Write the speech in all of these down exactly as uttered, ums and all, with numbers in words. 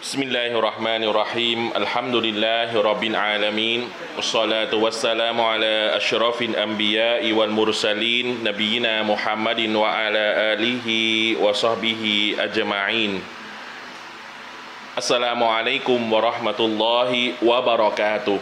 بسم الله الرحمن الرحيم الحمد لله رب العالمين والصلاة والسلام على أشرف الأنبياء والمرسلين نبينا محمد وعلى آله وصحبه أجمعين السلام عليكم ورحمة الله وبركاته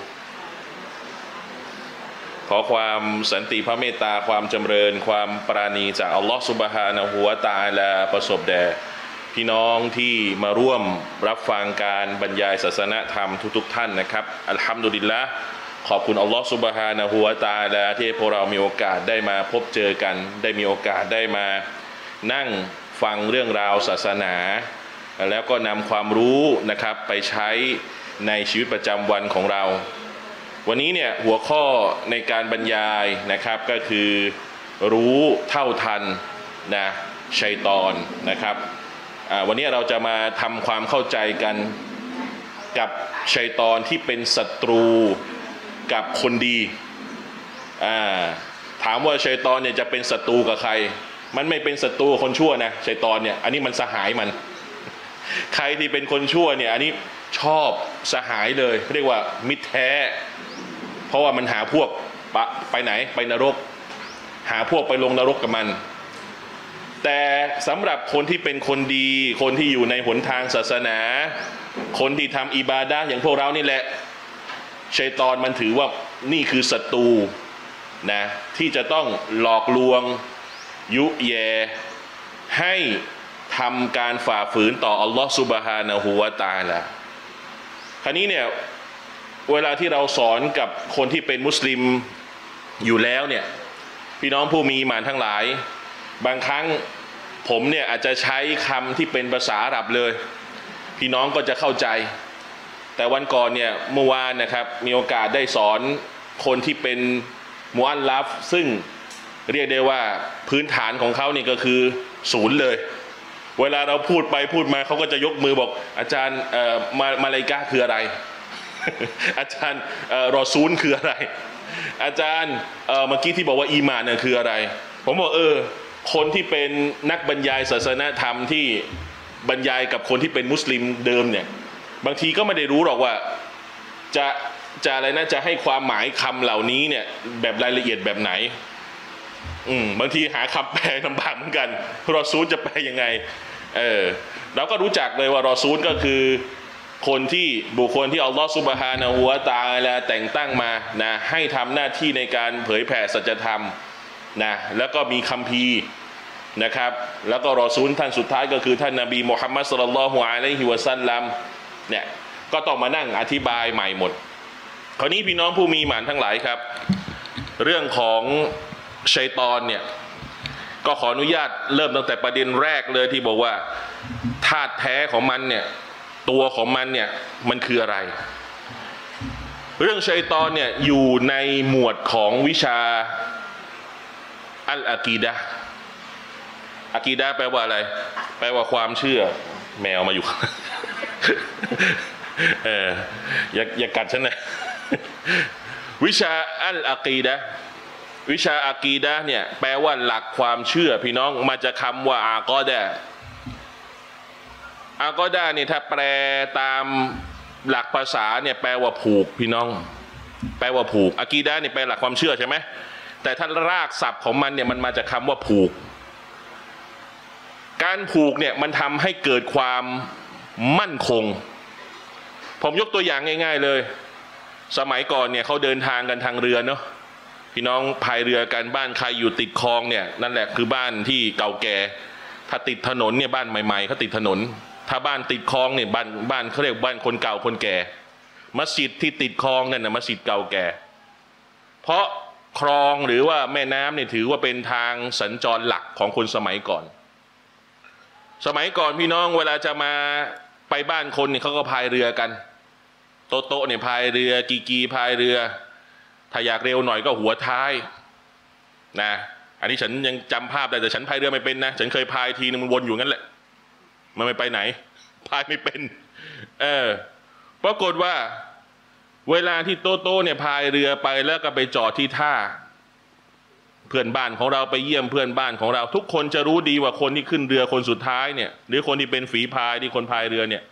ขอความสันติพระเมตตาความจำเริญความปราณีจากอัลลอฮฺซุบฮานะฮูวะตะอาลาประสบแด่พี่น้องที่มาร่วมรับฟังการบรรยายศาสนธรรมทุกๆท่านนะครับอัลฮัมดุลิลละห์ขอบคุณอัลลอฮฺซุบฮานะฮูวะตะอาลาที่พวกเรามีโอกาสได้มาพบเจอกันได้มีโอกาสได้มานั่งฟังเรื่องราวศาสนาแล้วก็นำความรู้นะครับไปใช้ในชีวิตประจำวันของเราวันนี้เนี่ยหัวข้อในการบรรยายนะครับก็คือรู้เท่าทันนะชัยฏอนนะครับวันนี้เราจะมาทำความเข้าใจกันกับชัยฏอนที่เป็นศัตรูกับคนดีถามว่าชัยฏอนเนี่ยจะเป็นศัตรูกับใครมันไม่เป็นศัตรูคนชั่วนะชัยฏอนเนี่ยอันนี้มันสหายมันใครที่เป็นคนชั่วเนี่ยอันนี้ชอบสหายเลยเรียกว่ามิตรแท้เพราะว่ามันหาพวกไปไหนไปนรกหาพวกไปลงนรกกับมันแต่สำหรับคนที่เป็นคนดีคนที่อยู่ในหนทางศาสนาคนที่ทำอิบาดะห์อย่างพวกเรานี่แหละชัยฏอนมันถือว่านี่คือศัตรูนะที่จะต้องหลอกลวงยุแยให้ทำการฝ่าฝืนต่ออัลลอฮฺซุบฮานะฮูวะตะอาลาคราวนี้เนี่ยเวลาที่เราสอนกับคนที่เป็นมุสลิมอยู่แล้วเนี่ยพี่น้องผู้มีอีหม่านทั้งหลายบางครั้งผมเนี่ยอาจจะใช้คำที่เป็นภาษาอาหรับเลยพี่น้องก็จะเข้าใจแต่วันก่อนเนี่ยเมื่อวานนะครับมีโอกาสได้สอนคนที่เป็นมุอัลลัฟซึ่งเรียกได้ว่าพื้นฐานของเขานี่ก็คือศูนย์เลยเวลาเราพูดไปพูดมาเขาก็จะยกมือบอกอาจารย์เอ่อมามาลาอิกะฮ์คืออะไร อาจารย์เอ่อรอซูลคืออะไรอาจารย์เอ่อเมื่อกี้ที่บอกว่าอีหม่านเนี่ยคืออะไรผมบอกเออคนที่เป็นนักบรรยายศาสนธรรมที่บรรยายกับคนที่เป็นมุสลิมเดิมเนี่ยบางทีก็ไม่ได้รู้หรอกว่าจะจะอะไรนะจะให้ความหมายคำเหล่านี้เนี่ยแบบรายละเอียดแบบไหนอืมบางทีหาคำแปลลำบากเหมือนกันรอซูลจะแปลยังไงเออเราก็รู้จักเลยว่ารอซูลก็คือคนที่บุคคลที่อัลลอฮฺซุบฮานะฮูวะตะอาลาแต่งตั้งมานะให้ทำหน้าที่ในการเผยแผ่สัจธรรมนะแล้วก็มีคัมภีร์นะครับแล้วก็รอซูลท่านสุดท้ายก็คือท่านนบีมุฮัมมัดศ็อลลัลลอฮุอะลัยฮิวะซัลลัมเนี่ยก็ต้องมานั่งอธิบายใหม่หมดคราวนี้พี่น้องผู้มีหมานทั้งหลายครับเรื่องของชัยฏอนเนี่ยก็ขออนุญาตเริ่มตั้งแต่ประเด็นแรกเลยที่บอกว่าธาตุแท้ของมันเนี่ยตัวของมันเนี่ยมันคืออะไรเรื่องชัยฏอนเนี่ยอยู่ในหมวดของวิชาอัลอากีดะห์อากีดะห์แปลว่าอะไรแปลว่าความเชื่อแมวมาอยู่ เอออย่าอย่ากัดฉันนะ วิชาอัลอากีดะห์วิชาอากีดะห์เนี่ยแปลว่าหลักความเชื่อพี่น้องมาจากคำว่าอากอดะห์อากอดะห์นี่ถ้าแปลตามหลักภาษาเนี่ยแปลว่าผูกพี่น้องแปลว่าผูกอากีดะห์นี่แปลหลักความเชื่อใช่ไหมแต่ถ้ารากศัพท์ของมันเนี่ยมันมาจากคำว่าผูกการผูกเนี่ยมันทำให้เกิดความมั่นคงผมยกตัวอย่างง่ายๆเลยสมัยก่อนเนี่ยเขาเดินทางกันทางเรือเนาะพี่น้องพายเรือกันบ้านใครอยู่ติดคลองเนี่ยนั่นแหละคือบ้านที่เก่าแก่ถ้าติดถนนเนี่ยบ้านใหม่ๆเขาติดถนนถ้าบ้านติดคลองเนี่ยบ้านบ้านเขาเรียกบ้านคนเก่าคนแก่มัสยิดที่ติดคลองนั่นนะมัสยิดเก่าแก่เพราะคลองหรือว่าแม่น้ำเนี่ยถือว่าเป็นทางสัญจรหลักของคนสมัยก่อนสมัยก่อนพี่น้องเวลาจะมาไปบ้านคนเนี่ยเขาก็พายเรือกันโตโตเนี่ยพายเรือกีกีพายเรือถ้าอยากเร็วหน่อยก็หัวท้ายนะอันนี้ฉันยังจำภาพได้แต่ฉันพายเรือไม่เป็นนะฉันเคยพายทีนึงมันวนอยู่งั้นแหละมันไม่ไปไหนพายไม่เป็นเออปรากฏว่าเวลาที่โตโต้เนี่ยพายเรือไปแล้วก็ไปจอดที่ท่าเพื่อนบ้านของเราไปเยี่ยมเพื่อนบ้านของเราทุกคนจะรู้ดีว่าคนที่ขึ้นเรือคนสุดท้ายเนี่ยหรือคนที่เป็นฝีพายที่คนพายเรือเนี่ย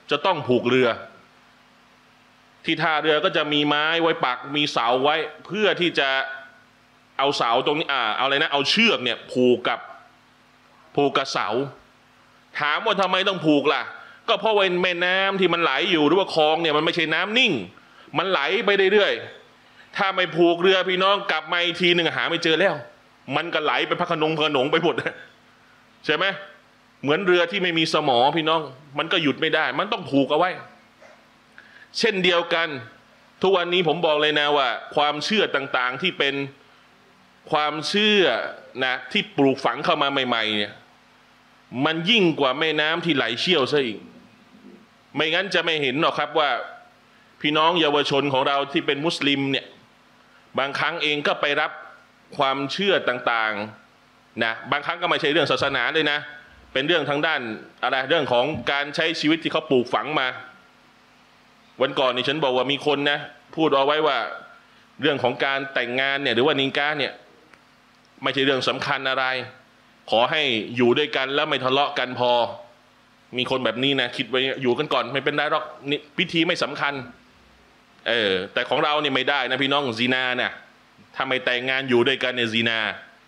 จะต้องผูกเรือ ที่ท่าเรือก็จะมีไม้ไว้ปักมีเสาไว้เพื่อที่จะเอาเสาตรงนี้อ่าเอาอะไรนะเอาเชือกเนี่ยผูกกับผูกกับเสาถามว่าทำไมต้องผูกล่ะก็เพราะว่าแม่น้ำที่มันไหลอยู่หรือว่าคลองเนี่ยมันไม่ใช่น้ำนิ่งมันไหลไปเรื่อยๆถ้าไม่ผูกเรือพี่น้องกลับมาอีกทีหนึ่งหาไม่เจอแล้วมันก็ไหลไปพักขนงพนงไปหมดใช่ไหมเหมือนเรือที่ไม่มีสมอพี่น้องมันก็หยุดไม่ได้มันต้องผูกเอาไว้เช่นเดียวกันทุกวันนี้ผมบอกเลยนะว่าความเชื่อต่างๆที่เป็นความเชื่อนะที่ปลูกฝังเข้ามาใหม่ๆเนี่ยมันยิ่งกว่าแม่น้ำที่ไหลเชี่ยวซะอีกไม่งั้นจะไม่เห็นหรอกครับว่าพี่น้องเยาวชนของเราที่เป็นมุสลิมเนี่ยบางครั้งเองก็ไปรับความเชื่อต่างๆนะบางครั้งก็ไม่ใช่เรื่องศาสนาเลยนะเป็นเรื่องทางด้านอะไรเรื่องของการใช้ชีวิตที่เขาปลูกฝังมาวันก่อนนี่ฉันบอกว่ามีคนนะพูดเอาไว้ว่าเรื่องของการแต่งงานเนี่ยหรือว่านิกาเนี่ยไม่ใช่เรื่องสำคัญอะไรขอให้อยู่ด้วยกันแล้วไม่ทะเลาะกันพอมีคนแบบนี้นะคิดไว้อยู่กันก่อนไม่เป็นไรหรอกนี่พิธีไม่สำคัญเออแต่ของเราเนี่ยไม่ได้นะพี่น้องซีนาเนี่ยถ้าไม่แต่งงานอยู่ด้วยกันเนี่ยซีนา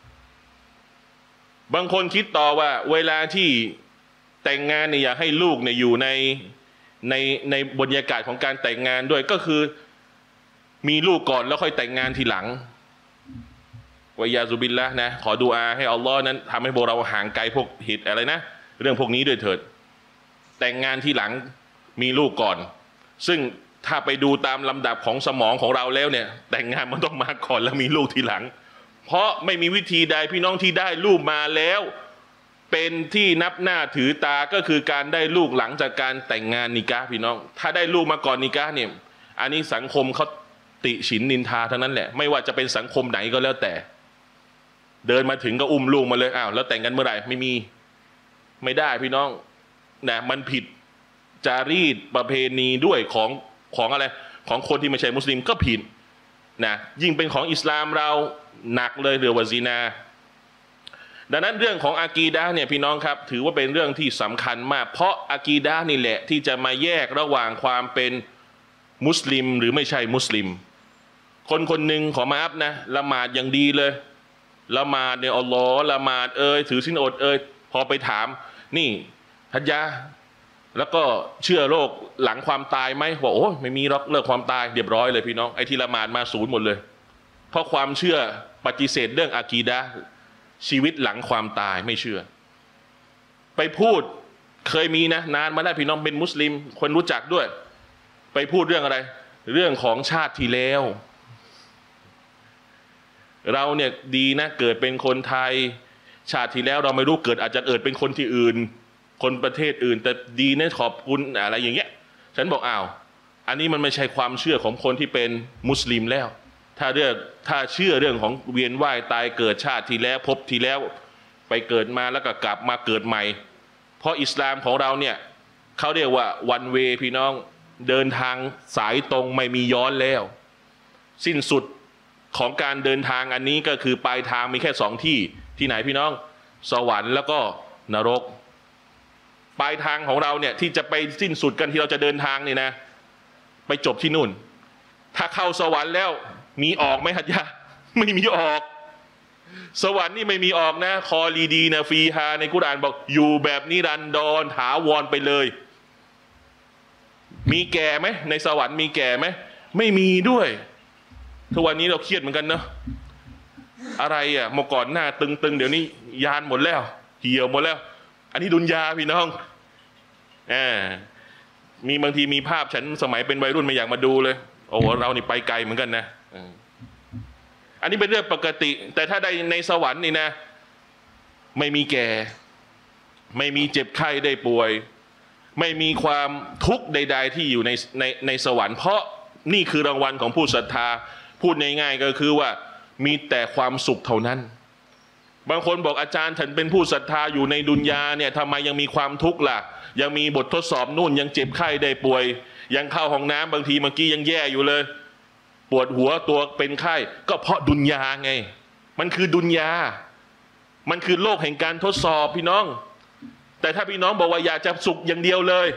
บางคนคิดต่อว่าเวลาที่แต่งงานเนี่ยอยากให้ลูกเนี่ยอยู่ในในในบรรยากาศของการแต่งงานด้วยก็คือมีลูกก่อนแล้วค่อยแต่งงานทีหลังวะยาซุบิลละนะขอดุอาให้อัลลอฮ์นั้นทำให้พวกเราห่างไกลพวกหิดอะไรนะเรื่องพวกนี้ด้วยเถิดแต่งงานทีหลังมีลูกก่อนซึ่งถ้าไปดูตามลำดับของสมองของเราแล้วเนี่ยแต่งงานมันต้องมาก่อนแล้วมีลูกทีหลังเพราะไม่มีวิธีใดพี่น้องที่ได้ลูกมาแล้วเป็นที่นับหน้าถือตาก็คือการได้ลูกหลังจากการแต่งงานนิกะห์พี่น้องถ้าได้ลูกมาก่อนนิกะห์เนี่ยอันนี้สังคมเขาติฉินนินทาเท่านั้นแหละไม่ว่าจะเป็นสังคมไหนก็แล้วแต่เดินมาถึงก็อุ้มลูกมาเลยอ้าวแล้วแต่งกันเมื่อไหร่ไม่มีไม่ได้พี่น้องนะมันผิดจารีตประเพณีด้วยของของอะไรของคนที่ไม่ใช่มุสลิมก็ผิดนะยิ่งเป็นของอิสลามเราหนักเลยเรื่องวาซีนาดังนั้นเรื่องของอากีดะห์เนี่ยพี่น้องครับถือว่าเป็นเรื่องที่สำคัญมากเพราะอากีดะห์นี่แหละที่จะมาแยกระหว่างความเป็นมุสลิมหรือไม่ใช่มุสลิมคนคนหนึ่งขอมาอัพนะละหมาดอย่างดีเลยละหมาดเนี่ยอัลลอฮ์ละหมาดเอ่ยถือศีลอดเอ่ยพอไปถามนี่ทัญญาแล้วก็เชื่อโลกหลังความตายไหมบอกโอ้ไม่มีหรอกเลิกความตายเรียบร้อยเลยพี่น้องไอ้ที่ละหมาดมาศูนย์หมดเลยเพราะความเชื่อปฏิเสธเรื่องอากีดะห์ชีวิตหลังความตายไม่เชื่อไปพูดเคยมีนะนานมาแล้วพี่น้องเป็นมุสลิมคนรู้จักด้วยไปพูดเรื่องอะไรเรื่องของชาติที่แล้วเราเนี่ยดีนะเกิดเป็นคนไทยชาติที่แล้วเราไม่รู้เกิดอาจจะเกิดเป็นคนที่อื่นคนประเทศอื่นแต่ดีนะขอบคุณอะไรอย่างเงี้ยฉันบอกอ้าวอันนี้มันไม่ใช่ความเชื่อของคนที่เป็นมุสลิมแล้วถ้าเรื่องถ้าเชื่อเรื่องของเวียนว่ายตายเกิดชาติที่แล้วพบที่แล้วไปเกิดมาแล้วก็กลับมาเกิดใหม่เพราะอิสลามของเราเนี่ยเขาเรียกว่าวันเวพี่น้องเดินทางสายตรงไม่มีย้อนแล้วสิ้นสุดของการเดินทางอันนี้ก็คือปลายทางมีแค่สองที่ที่ไหนพี่น้องสวรรค์แล้วก็นรกปลายทางของเราเนี่ยที่จะไปสิ้นสุดกันที่เราจะเดินทางนี่นะไปจบที่นู่นถ้าเข้าสวรรค์แล้วมีออกไหมฮัจญะไม่มีออกสวรรค์นี่ไม่มีออกนะคอลีดีนะฟีฮาในกุรอานบอกอยู่แบบนิรันดรถาวรไปเลยมีแก่ไหมในสวรรค์มีแก่ไหมไม่มีด้วยทุกวันนี้เราเครียดเหมือนกันเนาะอะไรอ่ะเมื่อก่อนหน้าตึงๆเดี๋ยวนี้ยานหมดแล้วเหี่ยวหมดแล้วอันนี้ดุนยาพี่น้องอ่ามีบางทีมีภาพฉันสมัยเป็นวัยรุ่นไม่อยากมาดูเลยโอ้โหเรานี่ไปไกลเหมือนกันนะอันนี้เป็นเรื่องปกติแต่ถ้าได้ในสวรรค์นี่นะไม่มีแก่ไม่มีเจ็บไข้ได้ป่วยไม่มีความทุกข์ใดๆที่อยู่ในในในสวรรค์เพราะนี่คือรางวัลของผู้ศรัทธาพูดง่ายๆก็คือว่ามีแต่ความสุขเท่านั้นบางคนบอกอาจารย์ฉันเป็นผู้ศรัทธาอยู่ในดุนยาเนี่ยทำไมยังมีความทุกข์ล่ะยังมีบททดสอบนู่นยังเจ็บไข้ได้ป่วยยังเข้าห้องน้ำบางทีเมื่อกี้ยังแย่อยู่เลยปวดหัวตัวเป็นไข้ก็เพราะดุนยาไงมันคือดุนยามันคือโลกแห่งการทดสอบพี่น้องแต่ถ้าพี่น้องบอกว่าอยากจะสุขอย่างเดียวเลย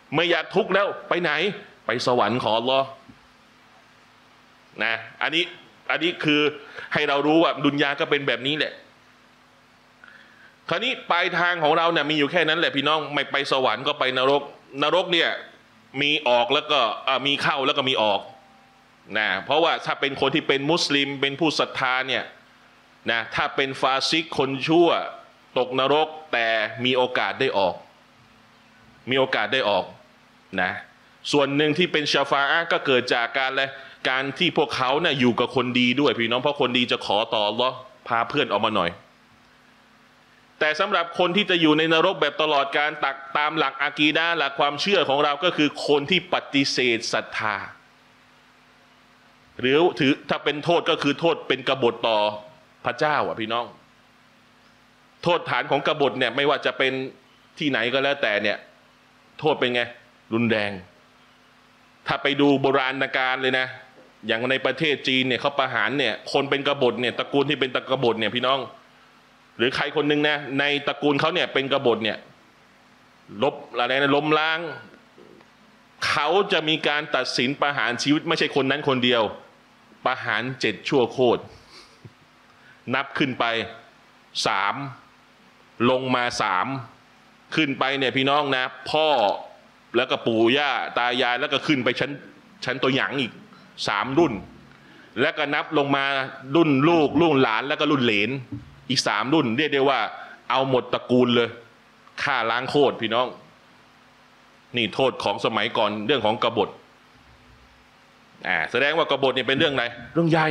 ไม่อยากทุกข์แล้วไปไหนไปสวรรค์ของอัลลอฮ์นะอันนี้อันนี้คือให้เรารู้ว่าดุนยาก็เป็นแบบนี้แหละคราวนี้ปลายทางของเราเนี่ยมีอยู่แค่นั้นแหละพี่น้องไม่ไปสวรรค์ก็ไปนรกนรกเนี่ยมีออกแล้วก็มีเข้าแล้วก็มีออกนะเพราะว่าถ้าเป็นคนที่เป็นมุสลิมเป็นผู้ศรัทธาเนี่ยนะถ้าเป็นฟาซิกคนชั่วตกนรกแต่มีโอกาสได้ออกมีโอกาสได้ออกนะส่วนหนึ่งที่เป็นชาฟาอะห์ก็เกิดจากการอะไรการที่พวกเขาเนี่ยอยู่กับคนดีด้วยพี่น้องเพราะคนดีจะขอต่ออัลเลาะห์พาเพื่อนออกมาหน่อยแต่สำหรับคนที่จะอยู่ในนรกแบบตลอดการตักตามหลักอากีดะห์หลักความเชื่อของเราก็คือคนที่ปฏิเสธศรัทธาหรือถือถ้าเป็นโทษก็คือโทษเป็นกบฏต่อพระเจ้าอ่ะพี่น้องโทษฐานของกบฏเนี่ยไม่ว่าจะเป็นที่ไหนก็แล้วแต่เนี่ยโทษเป็นไงรุนแรงถ้าไปดูโบราณกาลเลยนะอย่างในประเทศจีนเนี่ยเขาประหารเนี่ยคนเป็นกบฏเนี่ยตระกูลที่เป็นตระกบฏเนี่ยพี่น้องหรือใครคนหนึ่งนะในตระกูลเขาเนี่ยเป็นกบฏเนี่ยลบอะไรนะล้มล้างเขาจะมีการตัดสินประหารชีวิตไม่ใช่คนนั้นคนเดียวประหารเจ็ดชั่วโคตรนับขึ้นไปสามลงมาสามขึ้นไปเนี่ยพี่น้องนะพ่อแล้วก็ปู่ย่าตายายแล้วก็ขึ้นไปชั้นชั้นตัวหยางอีกสามรุ่นแล้วก็นับลงมารุ่นลูกรุ่นหลานแล้วก็รุ่นเหลนอีกสามรุ่นเรียกได้ว่าเอาหมดตระกูลเลยฆ่าล้างโคตรพี่น้องนี่โทษของสมัยก่อนเรื่องของกบฏอ่าแสดงว่ากบฏเนี่ยเป็นเรื่องไหนเรื่องใหญ่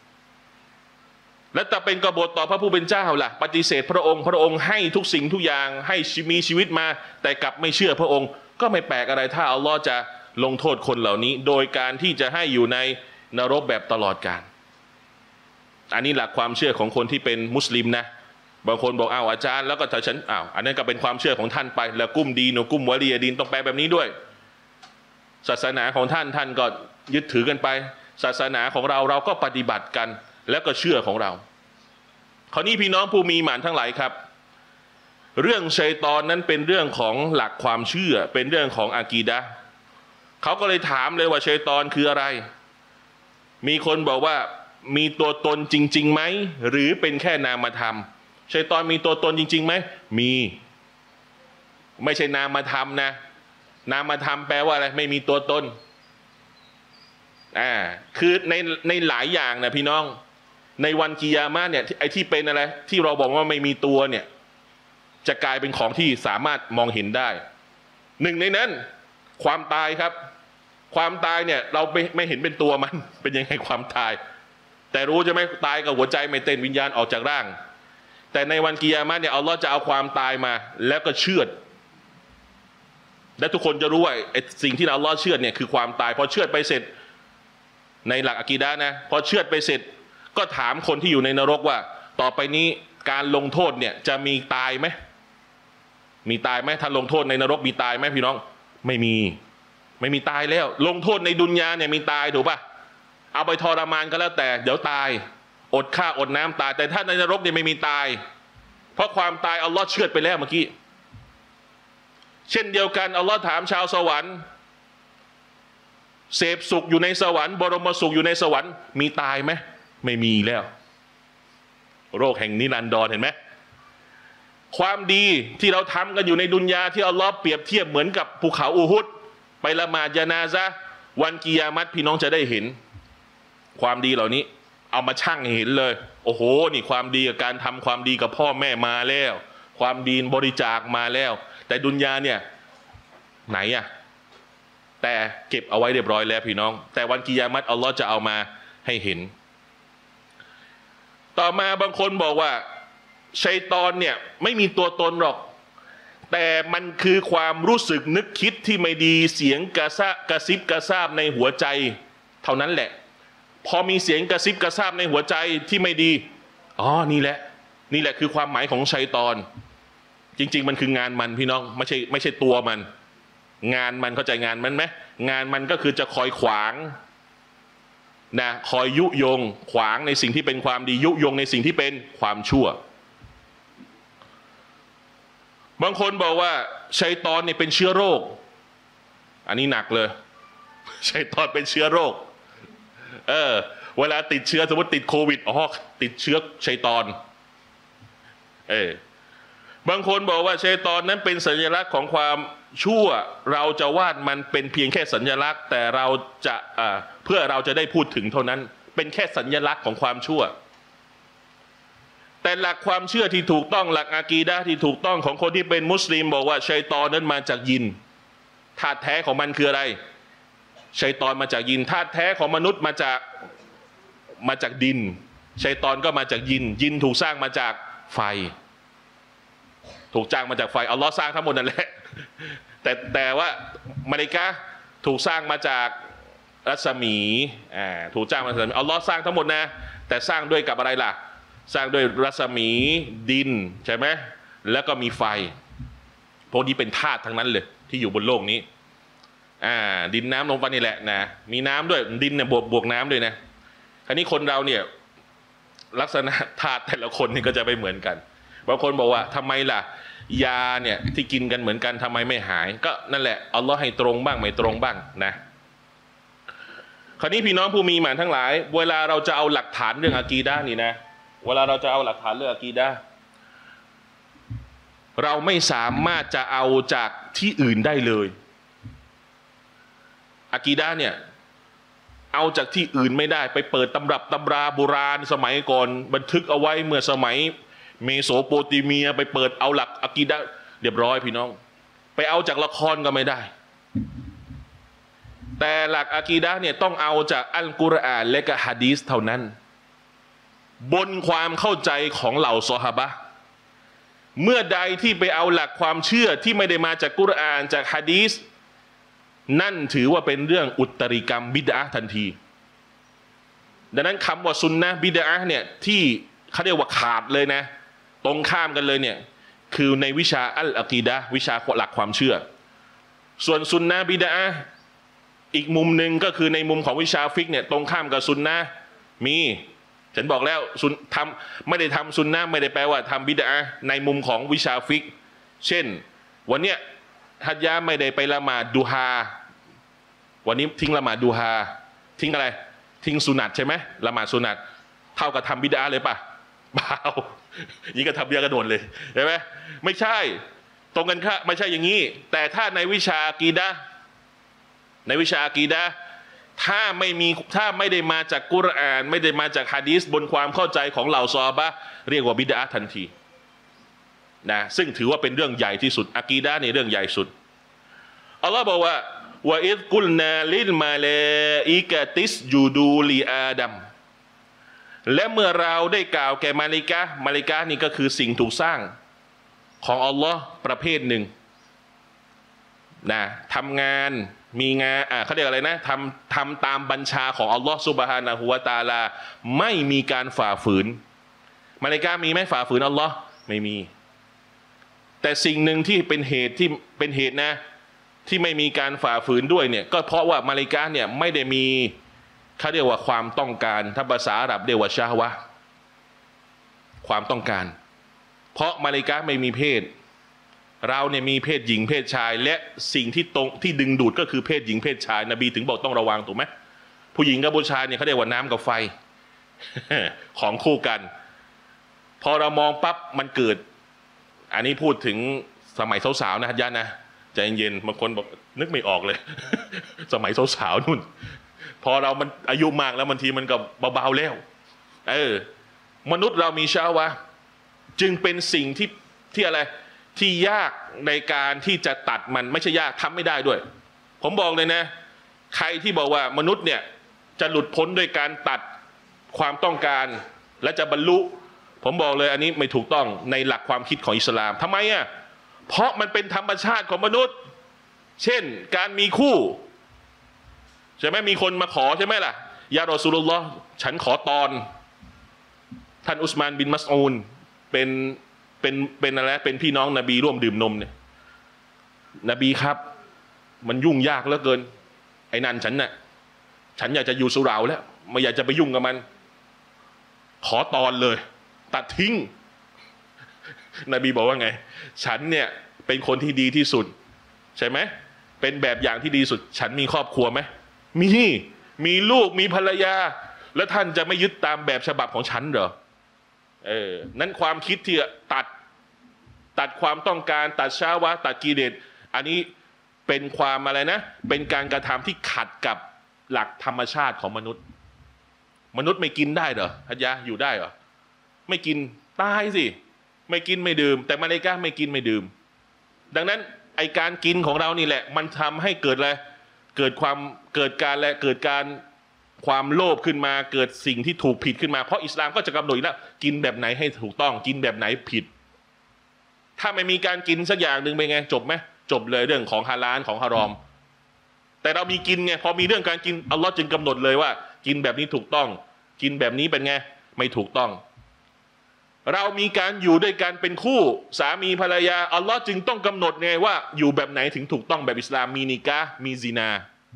และแต่เป็นกบฏต่อพระผู้เป็นเจ้าล่ะปฏิเสธพระองค์พระองค์ให้ทุกสิ่งทุกอย่างให้มีชีวิตมาแต่กลับไม่เชื่อพระองค์ก็ไม่แปลกอะไรถ้าอัลลอฮ์จะลงโทษคนเหล่านี้โดยการที่จะให้อยู่ในนรกแบบตลอดกาลอันนี้หลักความเชื่อของคนที่เป็นมุสลิมนะบางคนบอกอ้าวอาจารย์แล้วก็ถ้าฉันอ้าวอันนั้นก็เป็นความเชื่อของท่านไปแล้วกุ้มดีนกุ้มวะลียดินต้องแปลแบบนี้ด้วยศาสนาของท่านท่านก็ยึดถือกันไปศาสนาของเราเราก็ปฏิบัติกันแล้วก็เชื่อของเราคราวนี้พี่น้องผู้มีหมานทั้งหลายครับเรื่องชัยฏอนนั้นเป็นเรื่องของหลักความเชื่อเป็นเรื่องของอากีดะห์เขาก็เลยถามเลยว่าชัยฏอนคืออะไรมีคนบอกว่ามีตัวตนจริงๆไหมหรือเป็นแค่นามธรรมชัยฏอนมีตัวตนจริงๆไหมมีไม่ใช่นามธรรมนะนามธรรมแปลว่าอะไรไม่มีตัวตนอ่าคือในในหลายอย่างนะพี่น้องในวันกิยามะห์เนี่ยไอ้ที่เป็นอะไรที่เราบอกว่าไม่มีตัวเนี่ยจะกลายเป็นของที่สามารถมองเห็นได้หนึ่งในนั้นความตายครับความตายเนี่ยเราไม่ไม่เห็นเป็นตัวมันเป็นยังไงความตายแต่รู้ใช่ไหมตายกับหัวใจไม่เต้นวิญญาณออกจากร่างแต่ในวันกิยามะห์เนี่ยอัลลอฮ์จะเอาความตายมาแล้วก็เชือดและทุกคนจะรู้ว่าไอ้สิ่งที่อัลลอฮ์เชือดเนี่ยคือความตายพอเชือดไปเสร็จในหลักอะกีดะห์นะพอเชือดไปเสร็จก็ถามคนที่อยู่ในนรกว่าต่อไปนี้การลงโทษเนี่ยจะมีตายไหมมีตายไหมถ้าลงโทษในนรกมีตายไหมพี่น้องไม่มีไม่มีตายแล้วลงโทษในดุนยาเนี่ยมีตายถูกปะเอาไปทรมานก็แล้วแต่เดี๋ยวตายอดข้าวอดน้ำตายแต่ถ้าในนรกเนี่ยไม่มีตายเพราะความตายอัลลอฮ์เชือดไปแล้วเมื่อกี้เช่นเดียวกันอัลลอฮ์ถามชาวสวรรค์เสพสุขอยู่ในสวรรค์บรมสุขอยู่ในสวรรค์มีตายไหมไม่มีแล้วโรคแห่งนิรันดรเห็นไหมความดีที่เราทำกันอยู่ในดุนยาที่อัลลอฮ์เปรียบเทียบเหมือนกับภูเขาอูฮุดไปละหมาดญะนาซะห์วันกิยามัตพี่น้องจะได้เห็นความดีเหล่านี้เอามาชั่งให้เห็นเลยโอ้โหนี่ความดีกับการทำความดีกับพ่อแม่มาแล้วความดีบริจาคมาแล้วแต่ดุนยาเนี่ยไหนอะแต่เก็บเอาไว้เรียบร้อยแล้วพี่น้องแต่วันกิยามัตอัลลอฮ์จะเอามาให้เห็นต่อมาบางคนบอกว่าชัยฏอนเนี่ยไม่มีตัวตนหรอกแต่มันคือความรู้สึกนึกคิดที่ไม่ดีเสียงกระซะกระซิบกระซาบในหัวใจเท่านั้นแหละพอมีเสียงกระซิบกระซาบในหัวใจที่ไม่ดีอ๋อนี่แหละนี่แหละคือความหมายของชัยฏอนจริงๆมันคืองานมันพี่น้องไม่ใช่ไม่ใช่ตัวมันงานมันเข้าใจงานมันไหมงานมันก็คือจะคอยขวางนะคอยยุยงขวางในสิ่งที่เป็นความดียุยงในสิ่งที่เป็นความชั่วบางคนบอกว่าชัยฏอนเนี่ยเป็นเชื้อโรคอันนี้หนักเลยชัยฏอนเป็นเชื้อโรคเออเวลาติดเชื้อสมมติติดโควิดอ๋อติดเชื้อชัยฏอนเออบางคนบอกว่าชัยฏอนนั้นเป็นสัญลักษณ์ของความชั่วเราจะวาดมันเป็นเพียงแค่สัญลักษณ์แต่เราจะอ่าเพื่อเราจะได้พูดถึงเท่านั้นเป็นแค่สัญลักษณ์ของความชั่วแต่หลักความเชื่อที่ถูกต้องหลักอากีดะห์ที่ถูกต้องของคนที่เป็นมุสลิมบอกว่าชัยฏอนนั้นมาจากยินธาตุแท้ของมันคืออะไรชัยฏอนมาจากยินธาตุแท้ของมนุษย์มาจากมาจากดินชัยฏอนก็มาจากยินยินถูกสร้างมาจากไฟถูกจ้างมาจากไฟอัลลอฮ์สร้างทั้งหมดนั่นแหละแต่แต่ว่ามาลิกะห์ถูกสร้างมาจากรัศมีอ่าถูกจ้างมาจากรัศมีอัลลอฮ์สร้างทั้งหมดนะแต่สร้างด้วยกับอะไรล่ะสร้างด้วยรัศมีดินใช่ไหมแล้วก็มีไฟพวกนี้เป็นธาตุทั้งนั้นเลยที่อยู่บนโลกนี้อ่าดินน้ำลงไปนี่แหละนะมีน้ำด้วยดินเนี่ยบวกบวกน้ำด้วยนะคราวนี้คนเราเนี่ยลักษณะธาตุแต่ละคนนี่ก็จะไม่เหมือนกันบางคนบอกว่าทำไมล่ะยาเนี่ยที่กินกันเหมือนกันทำไมไม่หายก็นั่นแหละอัลลอฮ์ให้ตรงบ้างไม่ตรงบ้างนะคราวนี้พี่น้องผู้มีหมานทั้งหลายเวลาเราจะเอาหลักฐานเรื่องอากีดะห์นี่นะเวลาเราจะเอาหลักฐานเรื่องอากีดะห์เราไม่สามารถจะเอาจากที่อื่นได้เลยอากีดะห์เนี่ยเอาจากที่อื่นไม่ได้ไปเปิดตำรับตำราโบราณสมัยก่อนบันทึกเอาไว้เมื่อสมัยเมโสโปเตเมียไปเปิดเอาหลักอากีดะห์เรียบร้อยพี่น้องไปเอาจากละครก็ไม่ได้แต่หลักอากีดะห์เนี่ยต้องเอาจากอัลกุรอานและก็หะดีษเท่านั้นบนความเข้าใจของเหล่าซอฮาบะห์เมื่อใดที่ไปเอาหลักความเชื่อที่ไม่ได้มาจากกุรอานจากหะดีษนั่นถือว่าเป็นเรื่องอุตริกรรมบิดอะห์ทันทีดังนั้นคำว่าซุนนะห์บิดอะห์เนี่ยที่เขาเรียกว่าขาดเลยนะตรงข้ามกันเลยเนี่ยคือในวิชาอัลอะกีดะห์วิชาหลักความเชื่อส่วนซุนนะห์บิดอะห์อีกมุมหนึ่งก็คือในมุมของวิชาฟิกเนี่ยตรงข้ามกับซุนนะห์มีฉันบอกแล้วซุนทำไม่ได้ทำซุนนะห์ไม่ได้แปลว่าทำบิดอะห์ในมุมของวิชาฟิกเช่นวันเนี้ยฮัจญะไม่ได้ไปละหมาดดูฮาวันนี้ทิ้งละหมาดดูฮาทิ้งอะไรทิ้งสุนัตใช่ไหมละหมาดสุนัตเท่ากับทำบิดอะห์เลยป่ะเปล่านี่ก็ทำเยอะกระโดดเลยใช่ไหมไม่ใช่ตรงกันค่ะไม่ใช่อย่างนี้แต่ถ้าในวิชาอากีดะห์ในวิชาอากีดะห์ถ้าไม่มีถ้าไม่ได้มาจากกุรอานไม่ได้มาจากหะดีษบนความเข้าใจของเหล่าซอฮาบะห์เรียกว่าบิดอะห์ทันทีนะซึ่งถือว่าเป็นเรื่องใหญ่ที่สุดอากีดะห์ในเรื่องใหญ่สุดอัลลอฮ์บอกว่าวะอิซกุลนาลิลมาลาอิกะติสยูดูลีอาดัมและเมื่อเราได้กล่าวแก่มาลิกะห์มาลิกะห์นี่ก็คือสิ่งถูกสร้างของอัลลอฮ์ประเภทหนึ่งนะทำงานมีงานอ่าเขาเรียกอะไรนะทำทำตามบัญชาของอัลลอฮ์ซุบฮานะฮูวะตะอาลาไม่มีการฝ่าฝืนมาลิกะห์มีไหมฝ่าฝืนอัลลอฮ์ไม่มีแต่สิ่งหนึ่งที่เป็นเหตุที่เป็นเหตุนะที่ไม่มีการฝ่าฝืนด้วยเนี่ยก็เพราะว่ามาลิกะห์เนี่ยไม่ได้มีเขาเรียกว่าความต้องการถ้าภาษาอาหรับเรียกว่าชะฮวะห์ความต้องการเพราะมาลิกะห์ไม่มีเพศเราเนี่ยมีเพศหญิงเพศชายและสิ่งที่ตรงที่ดึงดูดก็คือเพศหญิงเพศชายนบีถึงบอกต้องระวังถูกไหมผู้หญิงกับผู้ชายเนี่ยเขาเรียกว่าน้ำกับไฟ ของคู่กันพอเรามองปั๊บมันเกิดอันนี้พูดถึงสมัยสาวๆนะฮัจญะนะใจเย็นบางคนบอกนึกไม่ออกเลย สมัยสาวๆนู่นพอเรามันอายุมากแล้วบางทีมันก็เบาๆแล้วเออมนุษย์เรามีชะฮวะห์จึงเป็นสิ่งที่ที่อะไรที่ยากในการที่จะตัดมันไม่ใช่ยากทำไม่ได้ด้วยผมบอกเลยนะใครที่บอกว่ามนุษย์เนี่ยจะหลุดพ้นด้วยการตัดความต้องการและจะบรรลุผมบอกเลยอันนี้ไม่ถูกต้องในหลักความคิดของอิสลามทำไมอ่ะเพราะมันเป็นธรรมชาติของมนุษย์เช่นการมีคู่ใช่ไหมมีคนมาขอใช่ไหมล่ะยารอซูลุลลอฮ์ฉันขอตอนท่านอุสมานบินมัสอูนเป็นเป็นเป็นอะไรเป็นพี่น้องนบีร่วมดื่มนมเนี่ยนบีครับมันยุ่งยากเหลือเกินไอ้นั่นฉันน่ะฉันอยากจะอยู่สุเหร่าแล้วไม่อยากจะไปยุ่งกับมันขอตอนเลยตัดทิ้งนบีบอกว่าไงฉันเนี่ยเป็นคนที่ดีที่สุดใช่ไหมเป็นแบบอย่างที่ดีสุดฉันมีครอบครัวไหมมีมีลูกมีภรรยาแล้วท่านจะไม่ยึดตามแบบฉบับของฉันเหรอเออนั้นความคิดที่ตัดตัดความต้องการตัดชาวะตัดกิเลสอันนี้เป็นความอะไรนะเป็นการกระทำที่ขัดกับหลักธรรมชาติของมนุษย์มนุษย์ไม่กินได้เหรอฮัจยะอยู่ได้เหรอไม่กินตายสิไม่กินไม่ดื่มแต่มาเลกาไม่กินไม่ดื่มดังนั้นไอการกินของเรานี่แหละมันทำให้เกิดอะไรเกิดความเกิดการและเกิดการความโลภขึ้นมาเกิดสิ่งที่ถูกผิดขึ้นมาเพราะอิสลามก็จะกำหนดแล้วกินแบบไหนให้ถูกต้องกินแบบไหนผิดถ้าไม่มีการกินสักอย่างหนึ่งเป็นไงจบไหมจบเลยเรื่องของฮาลาลของฮารอมแต่เรามีกินไงพอมีเรื่องการกินอัลลอฮ์จึงกำหนดเลยว่ากินแบบนี้ถูกต้องกินแบบนี้เป็นไงไม่ถูกต้องเรามีการอยู่ด้วยกันเป็นคู่สามีภรรยาอัลลอฮ์จึงต้องกำหนดไงว่าอยู่แบบไหนถึงถูกต้องแบบอิสลามมีนิกะห์มีซินา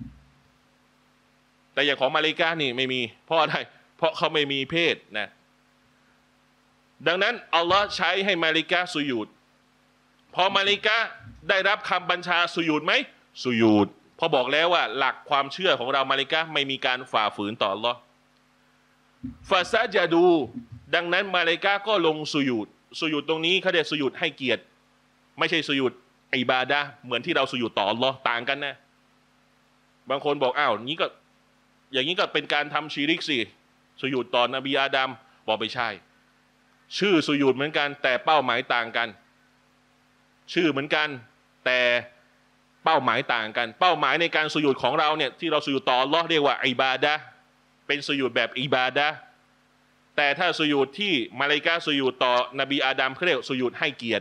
แต่อย่างของมาเลกานี่ไม่มีเพราะอะไรเพราะเขาไม่มีเพศนะดังนั้นอัลลอฮ์ใช้ให้มาเลกาสุญูดพอมาเลกาได้รับคำบัญชาสุญูดไหมสุญูดพอบอกแล้วว่าหลักความเชื่อของเรามาเลกาไม่มีการฝ่าฝืนต่ออัลลอฮ์ฟาซาจาดูดังนั้นมาเลกาก็ลงสุญูดสุญูดตรงนี้เขาเรียกสุญูดให้เกียรติไม่ใช่สุญูดอิบาดะห์เหมือนที่เราสุญูดต่ออัลลอฮ์ต่างกันนะบางคนบอกอ้าวนี้ก็อย่างนี้ก็เป็นการทำชีริกสิสุญูดต่อนบีอาดัมบอกไม่ใช่ชื่อสุญูดเหมือนกันแต่เป้าหมายต่างกันชื่อเหมือนกันแต่เป้าหมายต่างกันเป้าหมายในการสุญูดของเราเนี่ยที่เราสุญูดต่ออัลลอฮ์เรียกว่าอิบาดะห์เป็นสุญูดแบบอิบาดะห์แต่ถ้าสุญูดที่มาลาอิกะฮ์สุญูดต่อนบีอาดัมเขาเรียกสุญูดให้เกียรติ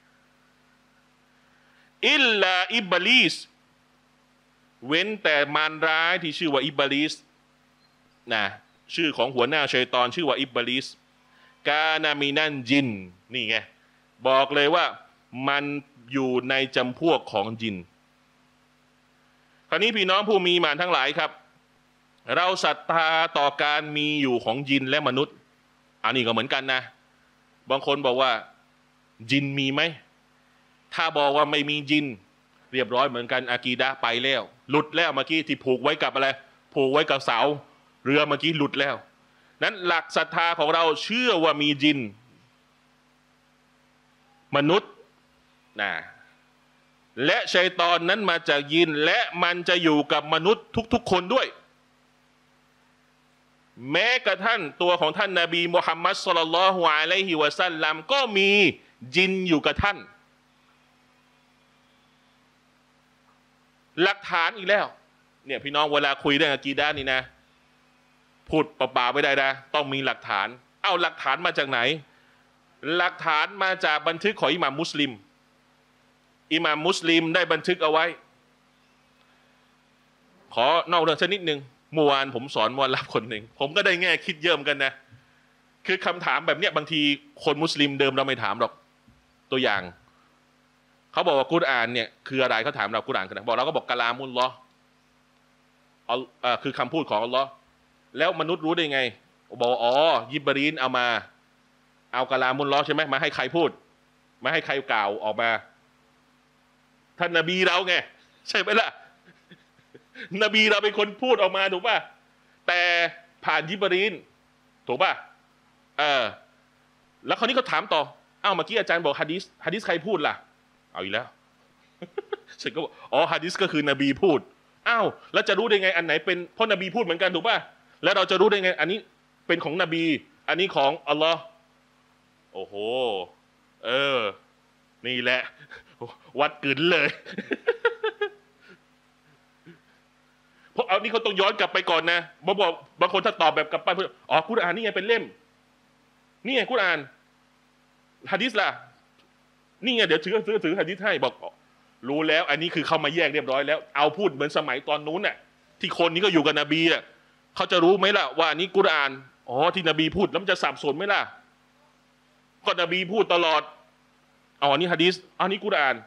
อิลลาอิบลิสเว้นแต่มารร้ายที่ชื่อว่าอิบลิสนะชื่อของหัวหน้าชัยฏอนชื่อว่าอิบลิสกานามินันจินนี่ไงบอกเลยว่ามันอยู่ในจำพวกของจินคราวนี้พี่น้องผู้มีหมานทั้งหลายครับเราศรัทธาต่อการมีอยู่ของจินและมนุษย์อันนี้ก็เหมือนกันนะบางคนบอกว่าจินมีไหมถ้าบอกว่าไม่มีจินเรียบร้อยเหมือนกันอากีดะห์ไปแล้วหลุดแล้วเมื่อกี้ที่ผูกไว้กับอะไรผูกไว้กับเสาเรือเมื่อกี้หลุดแล้วนั้นหลักศรัทธาของเราเชื่อว่ามีจินมนุษย์นะและชัยฏอนนั้นมาจากยินและมันจะอยู่กับมนุษย์ทุกๆคนด้วยแม้กระทั่งตัวของท่านนบีมุฮัมมัดศ็อลลัลลอฮุอะลัยฮิวะซัลลัมก็มีจินอยู่กับท่านหลักฐานอีกแล้วเนี่ยพี่น้องเวลาคุยเรื่องอะกีดะห์นี่นะพูดเปล่าๆไม่ได้นะต้องมีหลักฐานเอาหลักฐานมาจากไหนหลักฐานมาจากบันทึกของอิหม่ามมุสลิมอิหม่ามมุสลิมได้บันทึกเอาไว้ขอนอกเรื่องสักนิดนึงเมื่อวานผมสอนมวลรับคนหนึ่งผมก็ได้แง่คิดเยิ่มกันนะคือคำถามแบบเนี้ยบางทีคนมุสลิมเดิมเราไม่ถามหรอกตัวอย่างเขาบอกว่ากุรอานเนี่ยคืออะไรเขาถามเรากุรอานคืออะไรบอกเราก็บอกกะลามุลลอฮ์อัลอ่าคือคำพูดของอัลลอฮ์แล้วมนุษย์รู้ได้ไงบอกอ๋อยิบรีนเอามาเอากะลามุลลอฮ์ใช่ไหมมาให้ใครพูดมาให้ใครกล่าวออกมาท่านนบีเราไงใช่ไหมล่ะนบีเราเป็นคนพูดออกมาถูกป่ะแต่ผ่านยิบรีนถูกป่ะเออแล้วคราวนี้เขาถามต่ออ้าวเมื่อกี้อาจารย์บอกฮะดีษฮะดีษใครพูดล่ะเอาอีกแล้วฉันก็บอกอ๋อฮะดีษก็คือนบีพูดอ้าวแล้วจะรู้ได้ไงอันไหนเป็นเพราะนบีพูดเหมือนกันถูกป่ะแล้วเราจะรู้ได้ไงอันนี้เป็นของนบีอันนี้ของอัลลอฮ์โอ้โหเออนี่แหละวัดกึ๋นเลยเพราะเอานี่เขาต้องย้อนกลับไปก่อนนะบางบอกบางคนถ้าตอบแบบกลับไปอ๋อกุรอานนี่ไงเป็นเล่มนี่ไงกุรอานหะดีษล่ะนี่ไงเดี๋ยวถือถือถือหะดีษให้บอกรู้แล้วอันนี้คือเขามาแยกเรียบร้อยแล้วเอาพูดเหมือนสมัยตอนนู้นน่ะที่คนนี้ก็อยู่กับนบีอ่ะเขาจะรู้ไหมล่ะว่าอันนี้กุรอานอ๋อที่นบีพูดแล้วมันจะสับสนไหมล่ะก็นบีพูดตลอดอ๋ออันนี้หะดีษอันนี้กุรอาน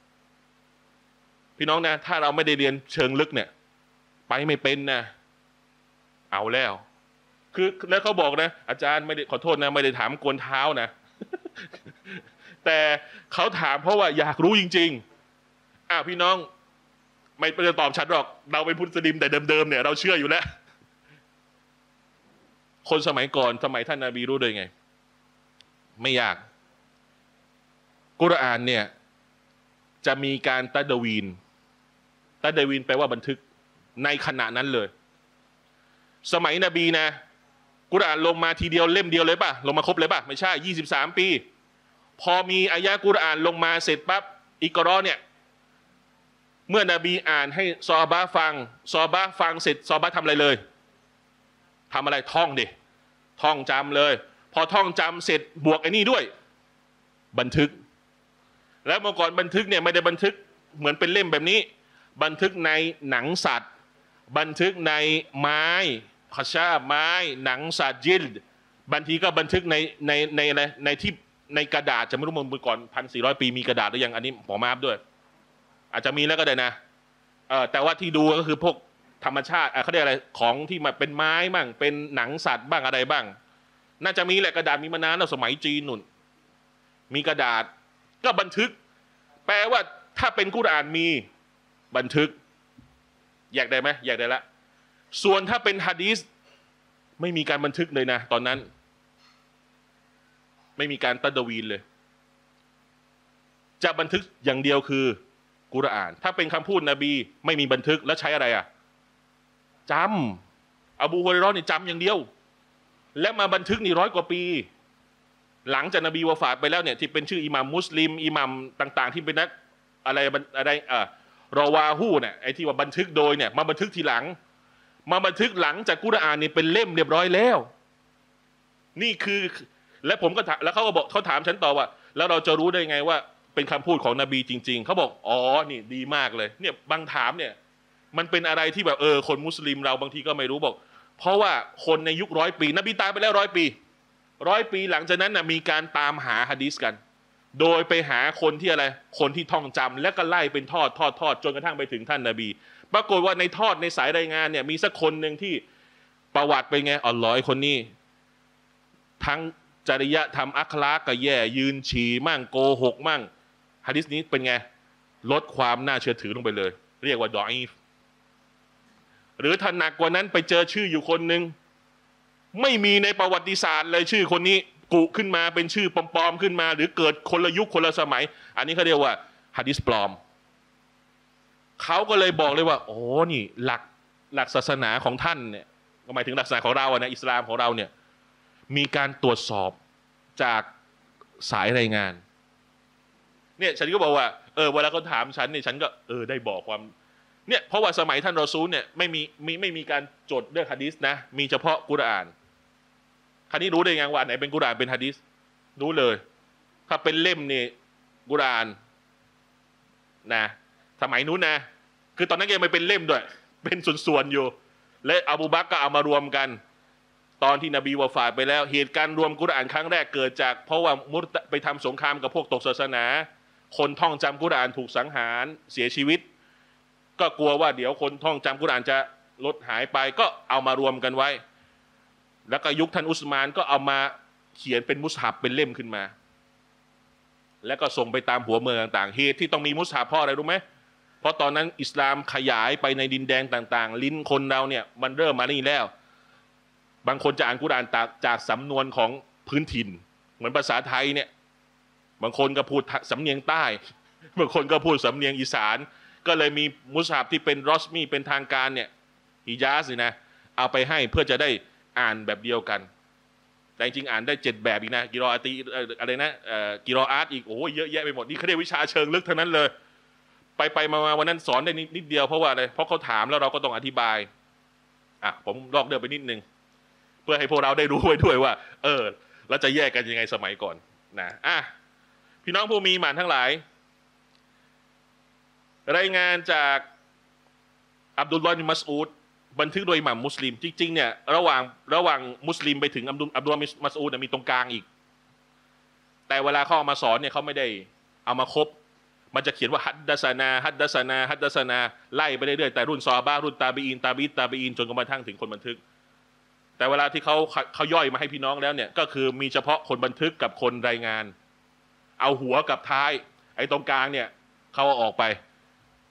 พี่น้องนะถ้าเราไม่ได้เรียนเชิงลึกเนี่ยไปไม่เป็นนะเอาแล้วคือแล้วเขาบอกนะอาจารย์ไม่ได้ขอโทษนะไม่ได้ถามกวนเท้านะแต่เขาถามเพราะว่าอยากรู้จริงๆอ้าวพี่น้องไม่ไม่จะตอบชัดหรอกเราเป็นมุสลิมแต่เดิมๆเนี่ยเราเชื่ออยู่แล้วคนสมัยก่อนสมัยท่านนบีรู้ได้ไงไม่ยากกุรอานเนี่ยจะมีการตัดวีนตัดวีนแปลว่าบันทึกในขณะนั้นเลยสมัยนบีนะกุรอานลงมาทีเดียวเล่มเดียวเลยป่ะลงมาครบเลยป่ะไม่ใช่ยี่สิบสามปีพอมีอายะกุรอานลงมาเสร็จปั๊บอิกรอเนี่ยเมื่อนบีอ่านให้ซอฮาบะห์ฟังซอฮาบะห์ฟังเสร็จซอฮาบะห์ทำอะไรเลยทำอะไรท่องดิท่องจำเลยพอท่องจำเสร็จบวกไอ้นี่ด้วยบันทึกแล้วเมื่อก่อนบันทึกเนี่ยไม่ได้บันทึกเหมือนเป็นเล่มแบบนี้บันทึกในหนังสัตว์บันทึกในไม้ขชาไม้หนังสัตว์ยิลด์บางทีก็บันทึกในในในอะไรในที่ในกระดาษจะไม่รู้เมื่อก่อนพันสี่ร้อยปีมีกระดาษหรือยังอันนี้หมอมาบด้วยอาจจะมีแล้วก็ได้นะเออแต่ว่าที่ดูก็คือพวกธรรมชาติเขาเรียกอะไรของที่มาเป็นไม้บ้างเป็นหนังสัตว์บ้างอะไรบ้างน่าจะมีแหละกระดาษมีมานานแล้วสมัยจีนนุ่นมีกระดาษก็บันทึกแปลว่าถ้าเป็นกุรอานมีบันทึกอยากได้ไหมอยากได้ละส่วนถ้าเป็นหะดีษไม่มีการบันทึกเลยนะตอนนั้นไม่มีการตัดวีนเลยจะบันทึกอย่างเดียวคือกุรอานถ้าเป็นคำพูดนบีไม่มีบันทึกแล้วใช้อะไรอ่ะจำอบูฮุรอยเราะห์นี่จำอย่างเดียวและมาบันทึกนี่ร้อยกว่าปีหลังจากนบีวะฟาตไปแล้วเนี่ยที่เป็นชื่ออิหม่ามมุสลิมอิหม่ามต่างๆที่เป็นนักอะไรอะไรอ่ารอวาฮูเนี่ยไอ้ที่ว่าบันทึกโดยเนี่ยมาบันทึกทีหลังมาบันทึกหลังจากกุรอานนี่เป็นเล่มเรียบร้อยแล้วนี่คือและผมก็แล้วเขาก็บอกเขาถามฉันต่อว่าแล้วเราจะรู้ได้ไงว่าเป็นคำพูดของนบีจริงๆเขาบอกอ๋อนี่ดีมากเลยเนี่ยบางถามเนี่ยมันเป็นอะไรที่แบบเออคนมุสลิมเราบางทีก็ไม่รู้บอกเพราะว่าคนในยุคร้อยปีนบีตายไปแล้วร้อยปีร้อยปีหลังจากนั้นนะมีการตามหาหะดีษกันโดยไปหาคนที่อะไรคนที่ท่องจำแล้วก็ไล่เป็นทอดทอดทอดจนกระทั่งไปถึงท่านนบีปรากฏว่าในทอดในสายรายงานเนี่ยมีสักคนหนึ่งที่ประวัติเป็นไงอ๋อร้อยคนนี้ทั้งจริยธรรมอัคลากก็แย่ยืนฉี่มั่งโกหกมั่งหะดีษนี้เป็นไงลดความน่าเชื่อถือลงไปเลยเรียกว่าดออีฟหรือถ้าหนักกว่านั้นไปเจอชื่ออยู่คนหนึ่งไม่มีในประวัติศาสตร์เลยชื่อคนนี้กุขึ้นมาเป็นชื่อปลอมๆขึ้นมาหรือเกิดคนละยุคคนละสมัยอันนี้เขาเรียกว่าหะดีษปลอมเขาก็เลยบอกเลยว่าโอ้นี่หลักหลักศาสนาของท่านเนี่ยหมายถึงหลักศาสนาของเราอะนะอิสลามของเราเนี่ยมีการตรวจสอบจากสายรายงานเนี่ยฉันก็บอกว่าเออเวลาเขาถามฉันเนี่ยฉันก็เออได้บอกความเนี่ยเพราะว่าสมัยท่านรอซูลเนี่ยไม่มีมีไม่มีการจดเรื่องหะดีษนะมีเฉพาะกุรอานคราวนี้รู้ได้ยังว่าไหนเป็นกุรอานเป็นหะดีษรู้เลยถ้าเป็นเล่มนี่กุรอานนะสมัยนู้นนะคือตอนนั้นยังไม่เป็นเล่มด้วยเป็นส่วนๆอยู่และอบูบักรก็เอามารวมกันตอนที่นบีวะฟาตไปแล้วเหตุการณ์รวมกุรอานครั้งแรกเกิดจากเพราะว่ามุรตะไปทำสงครามกับพวกตกศาสนาคนท่องจำกุรอานถูกสังหารเสียชีวิตก็กลัวว่าเดี๋ยวคนท่องจำกุรอานจะลดหายไปก็เอามารวมกันไว้แล้วก็ยุคท่านอุสมานก็เอามาเขียนเป็นมุสฮับเป็นเล่มขึ้นมาแล้วก็ส่งไปตามหัวเมืองต่างๆเหตุที่ต้องมีมุสฮับเพราะอะไรรู้ไหมเพราะตอนนั้นอิสลามขยายไปในดินแดนต่างๆลิ้นคนเราเนี่ยมันเริ่มมานี่แล้วบางคนจะอ่านกุรอานจากสำนวนของพื้นถิ่นเหมือนภาษาไทยเนี่ยบางคนก็พูดสำเนียงใต้บางคนก็พูดสำเนียงอีสานก็เลยมีมุสฮับที่เป็นรอสมีเป็นทางการเนี่ยฮิญาซนี่นะเอาไปให้เพื่อจะได้อ่านแบบเดียวกันแต่จริงๆอ่านได้เจ็ดแบบอีกนะกิรออาตีอะไรนะกิรออาร์ตอีกโอ้ยเยอะแยะไปหมดนี่เขาเรียกวิชาเชิงลึกทั้งนั้นเลยไปไปมาวันนั้นสอนได้นิดเดียวเพราะว่าอะไรเพราะเขาถามแล้วเราก็ต้องอธิบายอ่ะผมลอกเดินไปนิดนึงเพื่อให้พวกเราได้รู้ไว้ด้วยว่าเออแล้วจะแยกกันยังไงสมัยก่อนนะอ่ะพี่น้องผู้มีหมานทั้งหลายรายงานจากอับดุลลอฮ์บินมัสอูดบันทึกโดยอิหม่ามมุสลิมจริงๆเนี่ยระหว่างระหว่างมุสลิมไปถึงอับดุลอับดุลลอฮ์บินมัสอูดมีตรงกลางอีกแต่เวลาเขาเอามาสอนเนี่ยเขาไม่ได้เอามาครบมันจะเขียนว่าฮัดดัสนาฮัดดัสนาฮัดดัสนาไล่ไปเรื่อยๆแต่รุ่นซอฮาบะห์รุ่นตาบีอีนตาบีตาบีอีนจนกระทั่งถึงคนบันทึกแต่เวลาที่เขาเขาย่อยมาให้พี่น้องแล้วเนี่ยก็คือมีเฉพาะคนบันทึกกับคนรายงานเอาหัวกับท้ายไอ้ตรงกลางเนี่ยเขาเอาออกไป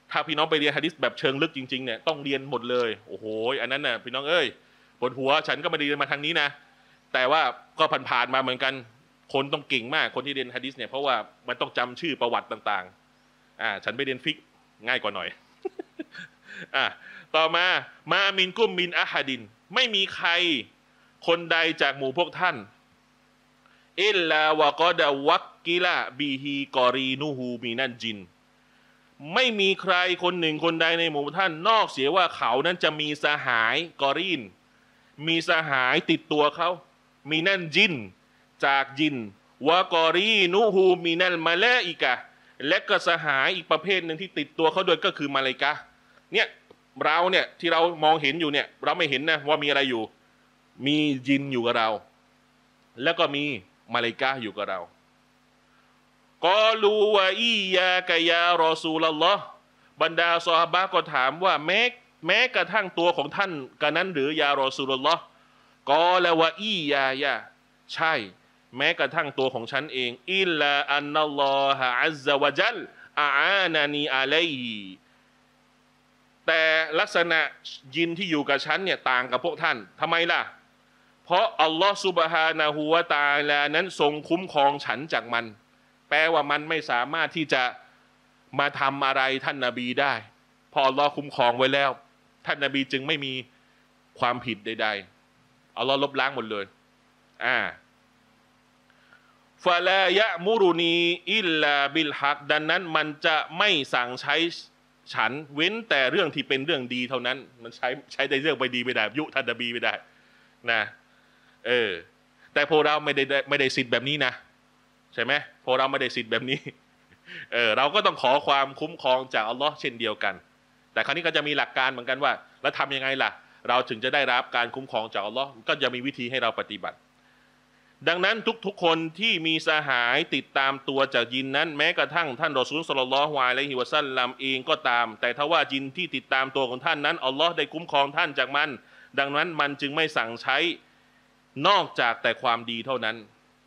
ถ้าพี่น้องไปเรียนหะดีษแบบเชิงลึกจริงๆเนี่ยต้องเรียนหมดเลยโอ้โหอันนั้นน่ะพี่น้องเอ้ยปวดหัวฉันก็ไม่ได้เรียนมาทางนี้นะแต่ว่าก็ผ่านๆมาเหมือนกันคนต้องเก่งมากคนที่เรียนหะดีษเนี่ยเพราะว่ามันต้องจำชื่อประวัติต่างๆอ่าฉันไปเรียนฟิกง่ายกว่าหน่อย อ่ะต่อมามามินกุมมินอะฮัดินไม่มีใครคนใดจากหมู่พวกท่านอิลลาวะกอดะวักกิละบีฮีกอรีนูฮูมินันจินไม่มีใครคนหนึ่งคนใดในหมู่ท่านนอกเสียว่าเขานั้นจะมีสหายกอรีนมีสหายติดตัวเขามีนั่นจินจากจินวะกอรีนูฮูมินัลมาลาอิกะและก็สหายอีกประเภทหนึ่งที่ติดตัวเขาด้วยก็คือมาลาอิกะห์เนี่ยเราเนี่ยที่เรามองเห็นอยู่เนี่ยเราไม่เห็นนะว่ามีอะไรอยู่มีจินอยู่กับเราแล้วก็มีมาลาอิกะห์อยู่กับเรากอลูวะอียากะยารอซูลัลลอฮ์บรรดาซอฮาบะห์ก็ถามว่าแม้แม้กระทั่งตัวของท่านกันนั้นหรือยารอซูลุลลอฮ์กอละวะอียายะใช่แม้กระทั่งตัวของฉันเองอิลลาอันนัลลอฮะอัซซะวะญัลอาอานานีอะลัยฮิแต่ลักษณะยินที่อยู่กับฉันเนี่ยต่างกับพวกท่านทำไมล่ะเพราะอัลลอฮ์ซุบฮานะฮูวะตะอาลานั้นทรงคุ้มครองฉันจากมันแปลว่ามันไม่สามารถที่จะมาทำอะไรท่านนบีได้พออัลลอฮ์คุ้มครองไว้แล้วท่านนบีจึงไม่มีความผิดใดๆอัลลอฮ์ลบล้างหมดเลยอ่าฟะลายะมุรุนีอิลลาบิลฮักดังนั้นมันจะไม่สั่งใช้ฉันเว้นแต่เรื่องที่เป็นเรื่องดีเท่านั้นมันใช้ใช้ในเรื่องไปดีไม่ได้ยุท่านนบีไม่ได้นะเออแต่พวกเราไม่ได้ไม่ได้สิทธิ์แบบนี้นะใช่ไหมพวกเราไม่ได้สิทธิ์แบบนี้เออเราก็ต้องขอความคุ้มครองจากอัลลอฮ์เช่นเดียวกันแต่คราวนี้ก็จะมีหลักการเหมือนกันว่าแล้วทำยังไงล่ะเราถึงจะได้รับการคุ้มครองจากอัลลอฮ์ก็จะมีวิธีให้เราปฏิบัติดังนั้นทุกๆคนที่มีสหายติดตามตัวจากยินนั้นแม้กระทั่งท่านรอซูลศ็อลลัลลอฮุอะลัยฮิวะซัลลัมเองก็ตามแต่ถ้าว่ายินที่ติดตามตัวของท่านนั้นอัลลอฮ์ได้คุ้มครองท่านจากมันดังนั้นมันจึงไม่สั่งใช้นอกจากแต่ความดีเท่านั้น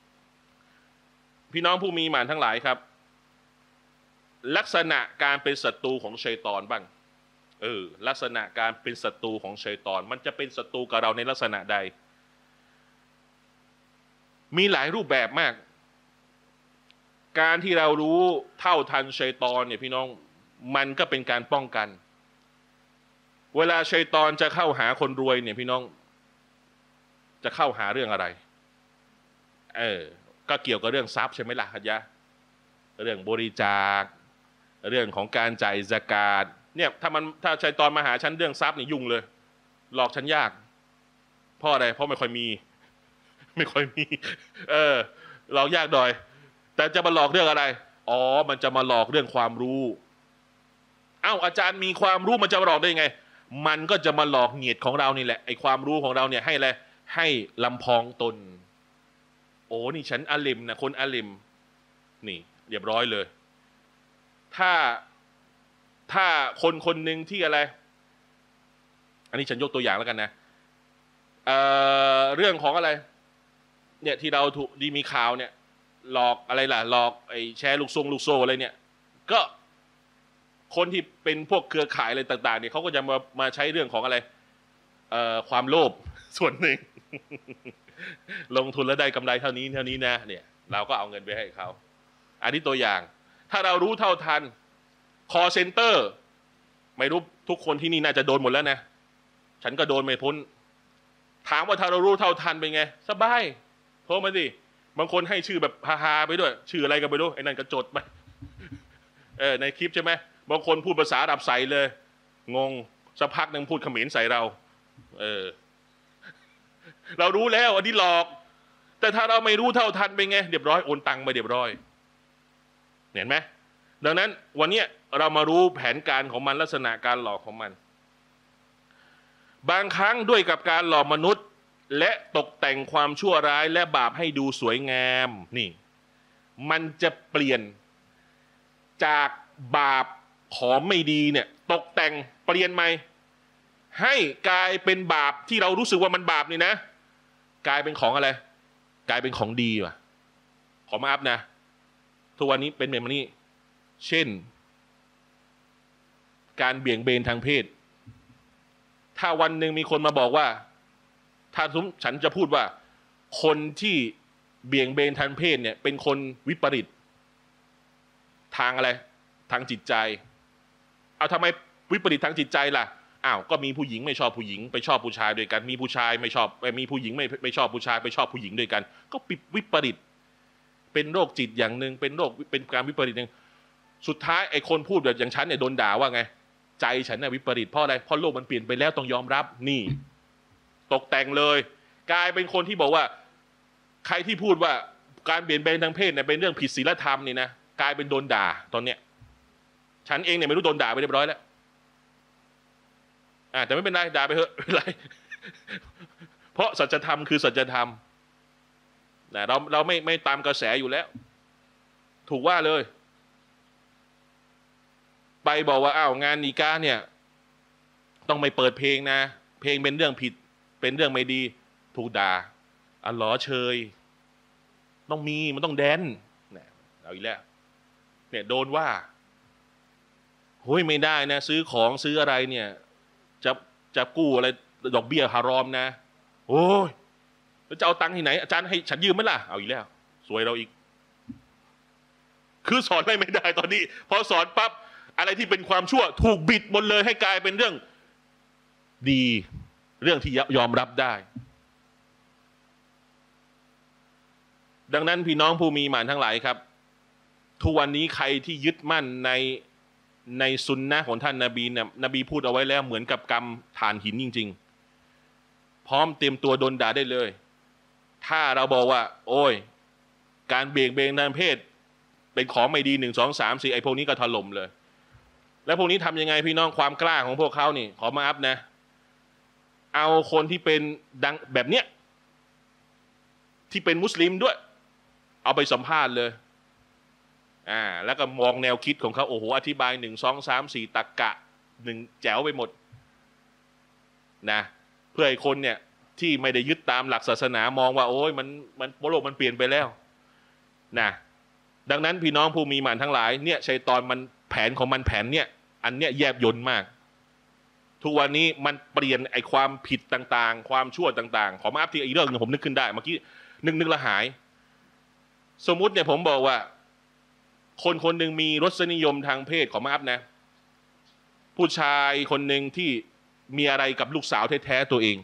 พี่น้องผู้มีหมานทั้งหลายครับลักษณะการเป็นศัตรูของชัยฏอนบ้างเออลักษณะการเป็นศัตรูของชัยฏอนมันจะเป็นศัตรูกับเราในลักษณะใดมีหลายรูปแบบมากการที่เรารู้เท่าทันชัยฏอนเนี่ยพี่น้องมันก็เป็นการป้องกันเวลาชัยฏอนจะเข้าหาคนรวยเนี่ยพี่น้องจะเข้าหาเรื่องอะไรเออก็เกี่ยวกับเรื่องทรัพย์ใช่ไหมล่ะฮัจญะเรื่องบริจาคเรื่องของการจ่ายซะกาตเนี่ยถ้ามันถ้าชัยฏอนมาหาฉันเรื่องทรัพย์นี่ยุ่งเลยหลอกฉันยากเพราะอะไรเพราะไม่ค่อยมีไม่ค่อยมีเออหลอกยากหน่อยแต่จะมาหลอกเรื่องอะไรอ๋อมันจะมาหลอกเรื่องความรู้เอ้าอาจารย์มีความรู้มันจะมาหลอกได้ยังไงมันก็จะมาหลอกเหยียดของเรานี่แหละไอ้ความรู้ของเราเนี่ยให้อะไรให้ลำพองตนโอ้นี่ฉันอาลิมนะคนอาลิมนี่เรียบร้อยเลยถ้าถ้าคนคนหนึ่งที่อะไรอันนี้ฉันยกตัวอย่างแล้วกันนะเอ่อเรื่องของอะไรเนี่ยที่เราถูกดีมีข่าวเนี่ยหลอกอะไรล่ะหลอกไอ้แชร์ลูกทรงลูกโซ่อะไรเนี่ยก็คนที่เป็นพวกเครือข่ายอะไรต่างๆเนี่ยเขาก็จะมามาใช้เรื่องของอะไรเอ่อความโลภส่วนหนึ่ง ลงทุนแล้วได้กำไรเท่านี้เท่านี้นะเนี่ยเราก็เอาเงินไปให้เขาอันนี้ตัวอย่างถ้าเรารู้เท่าทัน call center ไม่รู้ทุกคนที่นี่น่าจะโดนหมดแล้วนะฉันก็โดนไม่พ้นถามว่าถ้าเรารู้เท่าทันเป็นไงสบายโทรมาสิบางคนให้ชื่อแบบฮาๆไปด้วยชื่ออะไรกันไปด้วยไอ้นั่นก็จดไปเออในคลิปใช่ไหมบางคนพูดภาษาอาหรับใส่เลยงงสักพักหนึ่งพูดเขมรใส่เราเออเรารู้แล้วอันนี้หลอกแต่ถ้าเราไม่รู้เท่าทันเป็นไงเรียบร้อยโอนตังไปเรียบร้อยเห็นไหมดังนั้นวันนี้เรามารู้แผนการของมันลักษณะการหลอกของมันบางครั้งด้วยกับการหลอกมนุษย์และตกแต่งความชั่วร้ายและบาปให้ดูสวยงามนี่มันจะเปลี่ยนจากบาปของไม่ดีเนี่ยตกแต่งเปลี่ยนใหม่ให้กลายเป็นบาปที่เรารู้สึกว่ามันบาปนี่นะกลายเป็นของอะไรกลายเป็นของดีว่ะขอมาอัพนะทุกวันนี้เป็นแบบนี้เช่นการเบี่ยงเบนทางเพศถ้าวันหนึ่งมีคนมาบอกว่าถ้าฉันจะพูดว่าคนที่เบี่ยงเบนทางเพศเนี่ยเป็นคนวิปริตทางอะไรทางจิตใจเอาทำไมวิปริตทางจิตใจล่ะอ้าวก็มีผู้หญิงไม่ชอบผู้หญิงไปชอบผู้ชายด้วยกันมีผู้ชายไม่ชอบมีผู้หญิงไม่ไม่ชอบผู้ชายไปชอบผู้หญิงด้วยกันก็ปิดวิปริตเป็นโรคจิตอย่างหนึ่งเป็นโรคเป็นการวิปริตหนึ่งสุดท้ายไอ้คนพูดแบบอย่างฉันเนี่ยโดนด่าว่าไงใจฉันน่ะวิปริตเพราะอะไรเพราะโลกมันเปลี่ยนไปแล้วต้องยอมรับนี่ตกแต่งเลยกลายเป็นคนที่บอกว่าใครที่พูดว่าการเปลี่ยนแปลงทางเพศเนี่ยเป็นเรื่องผิดศีลธรรมนี่นะกลายเป็นโดนด่าตอนเนี้ยฉันเองเนี่ยไม่รู้โดนด่าไปเรียบร้อยแล้วอ่าแต่ไม่เป็นไรด่าไปเถอะไม่เป็นไรเพราะสัจธรรมคือสัจธรรมนะเราเราไม่ไม่ตามกระแสอยู่แล้วถูกว่าเลยไปบอกว่าอ้าวงานนิกาเนี่ยต้องไม่เปิดเพลงนะเพลงเป็นเรื่องผิดเป็นเรื่องไม่ดีถูกด่าอ๋อเหรอเชยต้องมีมันต้องแดนเนี่ยเอาอีกแล้วเนี่ยโดนว่าโอ้ยไม่ได้นะซื้อของซื้ออะไรเนี่ยจะจะกู้อะไรดอกเบี้ยฮารอมนะโอ้ยแล้วจะเอาตังค์ที่ไหนอาจารย์ให้ฉันยืมไหมล่ะเอาอีกแล้วสวยเราอีกคือสอนอะไรไม่ได้ตอนนี้พอสอนปั๊บอะไรที่เป็นความชั่วถูกบิดหมดเลยให้กลายเป็นเรื่องดีเรื่องที่ยอมรับได้ดังนั้นพี่น้องผู้มีหมานทั้งหลายครับทุกวันนี้ใครที่ยึดมั่นในในซุนนะของท่านนบีเนี่ยนบีพูดเอาไว้แล้วเหมือนกับกำถ่านหินจริงๆพร้อมเตรียมตัวโดนด่าได้เลยถ้าเราบอกว่าโอ้ยการเบี่ยงเบนทางเพศเป็นของไม่ดีหนึ่งสองสามสี่ไอ้พวกนี้ก็ถล่มเลยแล้วพวกนี้ทำยังไงพี่น้องความกล้าของพวกเขานี่ขอมาอัพนะเอาคนที่เป็นดังแบบเนี้ยที่เป็นมุสลิมด้วยเอาไปสัมภาษณ์เลยอ่าแล้วก็มองแนวคิดของเขาโอ้โหอธิบายหนึ่งสองสามสี่ตรรกะหนึ่งแจ๋วไปหมดนะเพื่อให้คนเนี่ยที่ไม่ได้ยึดตามหลักศาสนามองว่าโอ้ยมันมันโลกมันเปลี่ยนไปแล้วนะดังนั้นพี่น้องผู้มีหมานทั้งหลายเนี่ยชัยฏอนมันแผนของมันแผนเนี่ยอันเนี้ยแยบยลมากทุกวันนี้มันเปลี่ยนไอ้ความผิดต่างๆความชั่วต่างๆขอมาอัพที่อีกเรื่องนึงผมนึกขึ้นได้เมื่อกี้นึกนึกละหายสมมุติเนี่ยผมบอกว่าคนคนหนึ่งมีรสนิยมทางเพศขอมาอัพนะผู้ชายคนหนึ่งที่มีอะไรกับลูกสาวแท้ๆตัวเอง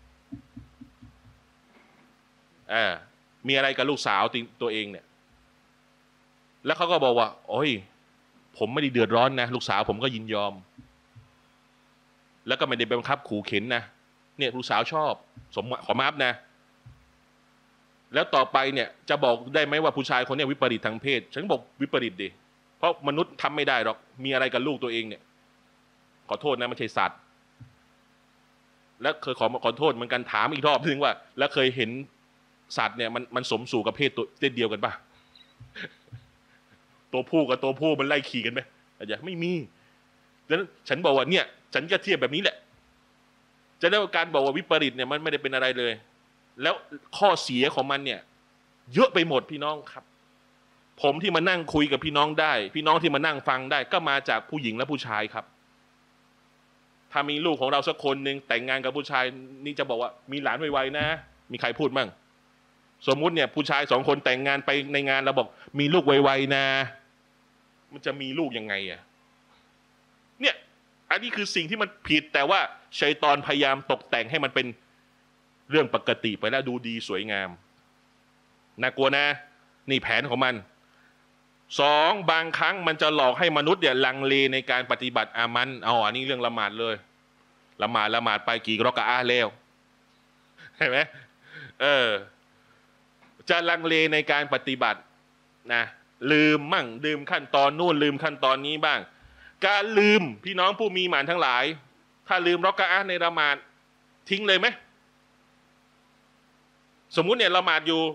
อ่ามีอะไรกับลูกสาวตัวเองเนี่ยแล้วเขาก็บอกว่าโอ้ยผมไม่ได้เดือดร้อนนะลูกสาวผมก็ยินยอมแล้วก็ไม่ได้บังคับขู่เข็นนะเนี่ยลูกสาวชอบสมขอมาอัพนะแล้วต่อไปเนี่ยจะบอกได้ไหมว่าผู้ชายคนนี้วิปริตทางเพศฉันบอกวิปริตดิเพราะมนุษย์ทำไม่ได้หรอกมีอะไรกับลูกตัวเองเนี่ยขอโทษนะไม่ใช่สัตว์แล้วเคยขอขอโทษเหมือนกันถามอีกรอบนึงว่าแล้วเคยเห็นสัตว์เนี่ยมันมันสมสู่กับเพศตัวเดียวกันป่ะตัวผู้กับตัวผู้มันไล่ขี่กันไหมอาจจะไม่มีดังนั้นฉันบอกว่าเนี่ยฉันจะเทียบแบบนี้แหละจะได้ว่าการบอกว่าวิปริตเนี่ยมันไม่ได้เป็นอะไรเลยแล้วข้อเสียของมันเนี่ยเยอะไปหมดพี่น้องครับผมที่มานั่งคุยกับพี่น้องได้พี่น้องที่มานั่งฟังได้ก็มาจากผู้หญิงและผู้ชายครับถ้ามีลูกของเราสักคนหนึ่งแต่งงานกับผู้ชายนี่จะบอกว่ามีหลานไวๆนะมีใครพูดมั่งสมมุติเนี่ยผู้ชายสองคนแต่งงานไปในงานเราบอกมีลูกไวๆนะมันจะมีลูกยังไงอ่ะเนี่ยอันนี้คือสิ่งที่มันผิดแต่ว่าชัยฏอนพยายามตกแต่งให้มันเป็นเรื่องปกติไปแล้วดูดีสวยงามน่ากลัวนะนี่แผนของมันสองบางครั้งมันจะหลอกให้มนุษย์เนี่ยลังเลในการปฏิบัติอามันเอาอันนี้เรื่องละหมาดเลยละหมาดละหมาดไปกี่รอกะอะห์แล้วเห็นไหมเออจะลังเลในการปฏิบัตินะลืมมั่งลืมขั้นตอนนู่นลืมขั้นตอนนี้บ้างการลืมพี่น้องผู้มีหมานทั้งหลายถ้าลืมรอกะอะห์ในละหมาดทิ้งเลยไหมสมมุติเนี่ยละหมาดอยู่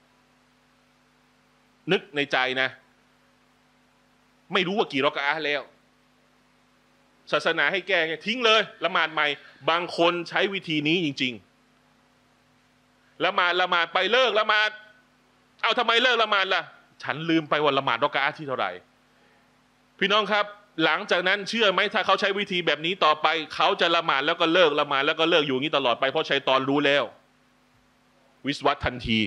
นึกในใจนะไม่รู้ว่ากี่รอกะอะห์แล้วศาสนาให้แก้ทิ้งเลยละหมาดใหม่บางคนใช้วิธีนี้จริงๆละหมาดละหมาดไปเลิกละหมาดเอาทำไมเลิกละหมาดล่ะฉันลืมไปว่าละหมาดรอกะอะห์ที่เท่าไหร่พี่น้องครับหลังจากนั้นเชื่อไหมถ้าเขาใช้วิธีแบบนี้ต่อไปเขาจะละหมาดแล้วก็เลิกละหมาดแล้วก็เลิกอยู่อย่างนี้ตลอดไปเพราะชัยฏอนรู้แล้ววิสวัตทันที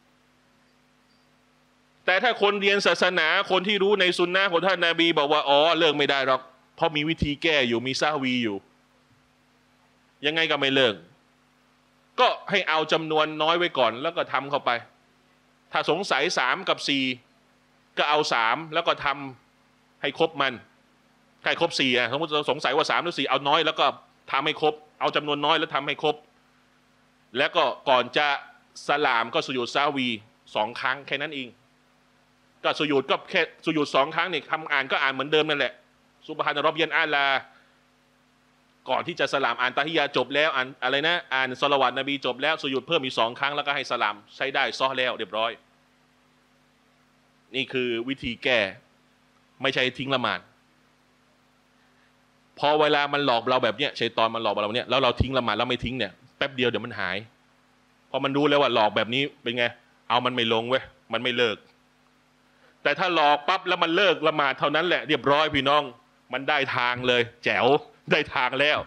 แต่ถ้าคนเรียนศาสนาคนที่รู้ในซุนนะห์ของท่านนบีบอกว่าอ๋อเลิกไม่ได้หรอกเพราะมีวิธีแก้อยู่มีซะวีอยู่ยังไงก็ไม่เลิกก็ให้เอาจำนวนน้อยไว้ก่อนแล้วก็ทำเข้าไปถ้าสงสัยสามกับสี่ก็เอาสามแล้วก็ทำให้ครบมันให้ครบสี่อ่ะสมมติเราสงสัยว่าสามหรือสี่เอาน้อยแล้วก็ทำให้ครบเอาจำนวนน้อยแล้วทำให้ครบแล้วก็ก่อนจะสลามก็สุญูดซาวีสองครั้งแค่นั้นเองก็สุญูดก็แค่สุญูดสองครั้งเนี่ยคำอ่านก็อ่านเหมือนเดิมนั่นแหละซุบฮานะร็อบบิยัลอาลาก่อนที่จะสลามอ่านตะฮิยาจบแล้วอ่านอะไรนะอ่านศอลาวาตนบีจบแล้วสุญูดเพิ่มอีกสองครั้งแล้วก็ให้สลามใช้ได้ซอแล้วเรียบร้อยนี่คือวิธีแก้ไม่ใช่ทิ้งละหมาดพอเวลามันหลอกเราแบบเนี้ยชัยฏอนมันหลอกเราเนี้ยแล้วเราทิ้งละหมาดแล้วไม่ทิ้งเนี่ยแป๊บเดียวเดี๋ยวมันหายพอมันรู้แล้วว่าหลอกแบบนี้เป็นไงเอามันไม่ลงเว้ยมันไม่เลิกแต่ถ้าหลอกปั๊บแล้วมันเลิกละหมาดเท่านั้นแหละเรียบร้อยพี่น้องมันได้ทางเลยแจ๋วได้ทางแล้ว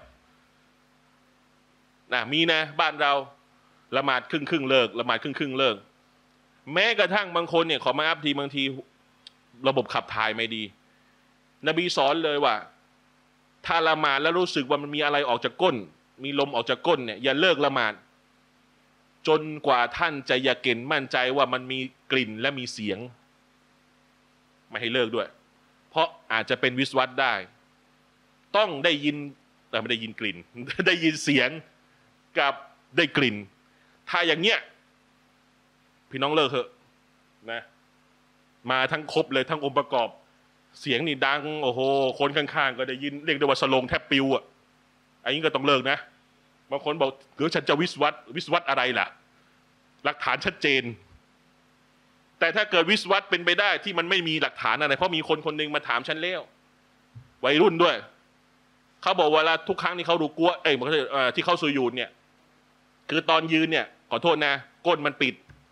นะมีนะบ้านเราละหมาดครึ่งครึ่งเลิกละหมาดครึ่งครึ่งเลิกแม้กระทั่งบางคนเนี่ยขอมาอัพทีบางทีระบบขับถ่ายไม่ดีนบีสอนเลยว่าถ้าละหมาดแล้วรู้สึกว่ามันมีอะไรออกจากก้นมีลมออกจากก้นเนี่ยอย่าเลิกละหมาดจนกว่าท่านจะยาเกณฑ์มั่นใจว่ามันมีกลิ่นและมีเสียงไม่ให้เลิกด้วยเพราะอาจจะเป็นวิสวัตได้ต้องได้ยินแต่ไม่ได้ยินกลิ่น ได้ยินเสียงกับได้กลิ่นถ้าอย่างเงี้ยพี่น้องเลิกเถอะนะมาทั้งครบเลยทั้งองค์ประกอบเสียงนี่ดังโอ้โหคนข้างๆก็ได้ยินเรียกได้ว่าสลงแทบปิวอ่ะอันนี้ก็ต้องเลิกนะบางคนบอกเดี๋ยวฉันจะวิสวัตวิสวัตอะไรล่ะหลักฐานชัดเจนแต่ถ้าเกิดวิสวัตเป็นไปได้ที่มันไม่มีหลักฐานอะไรเพราะมีคนคนหนึ่งมาถามฉันแล้ววัยรุ่นด้วยเขาบอกเวลาทุกครั้งที่เขาดูกัวเอ้ยที่เขาสุญูดเนี่ยคือตอนยืนเนี่ยขอโทษนะก้นมันปิด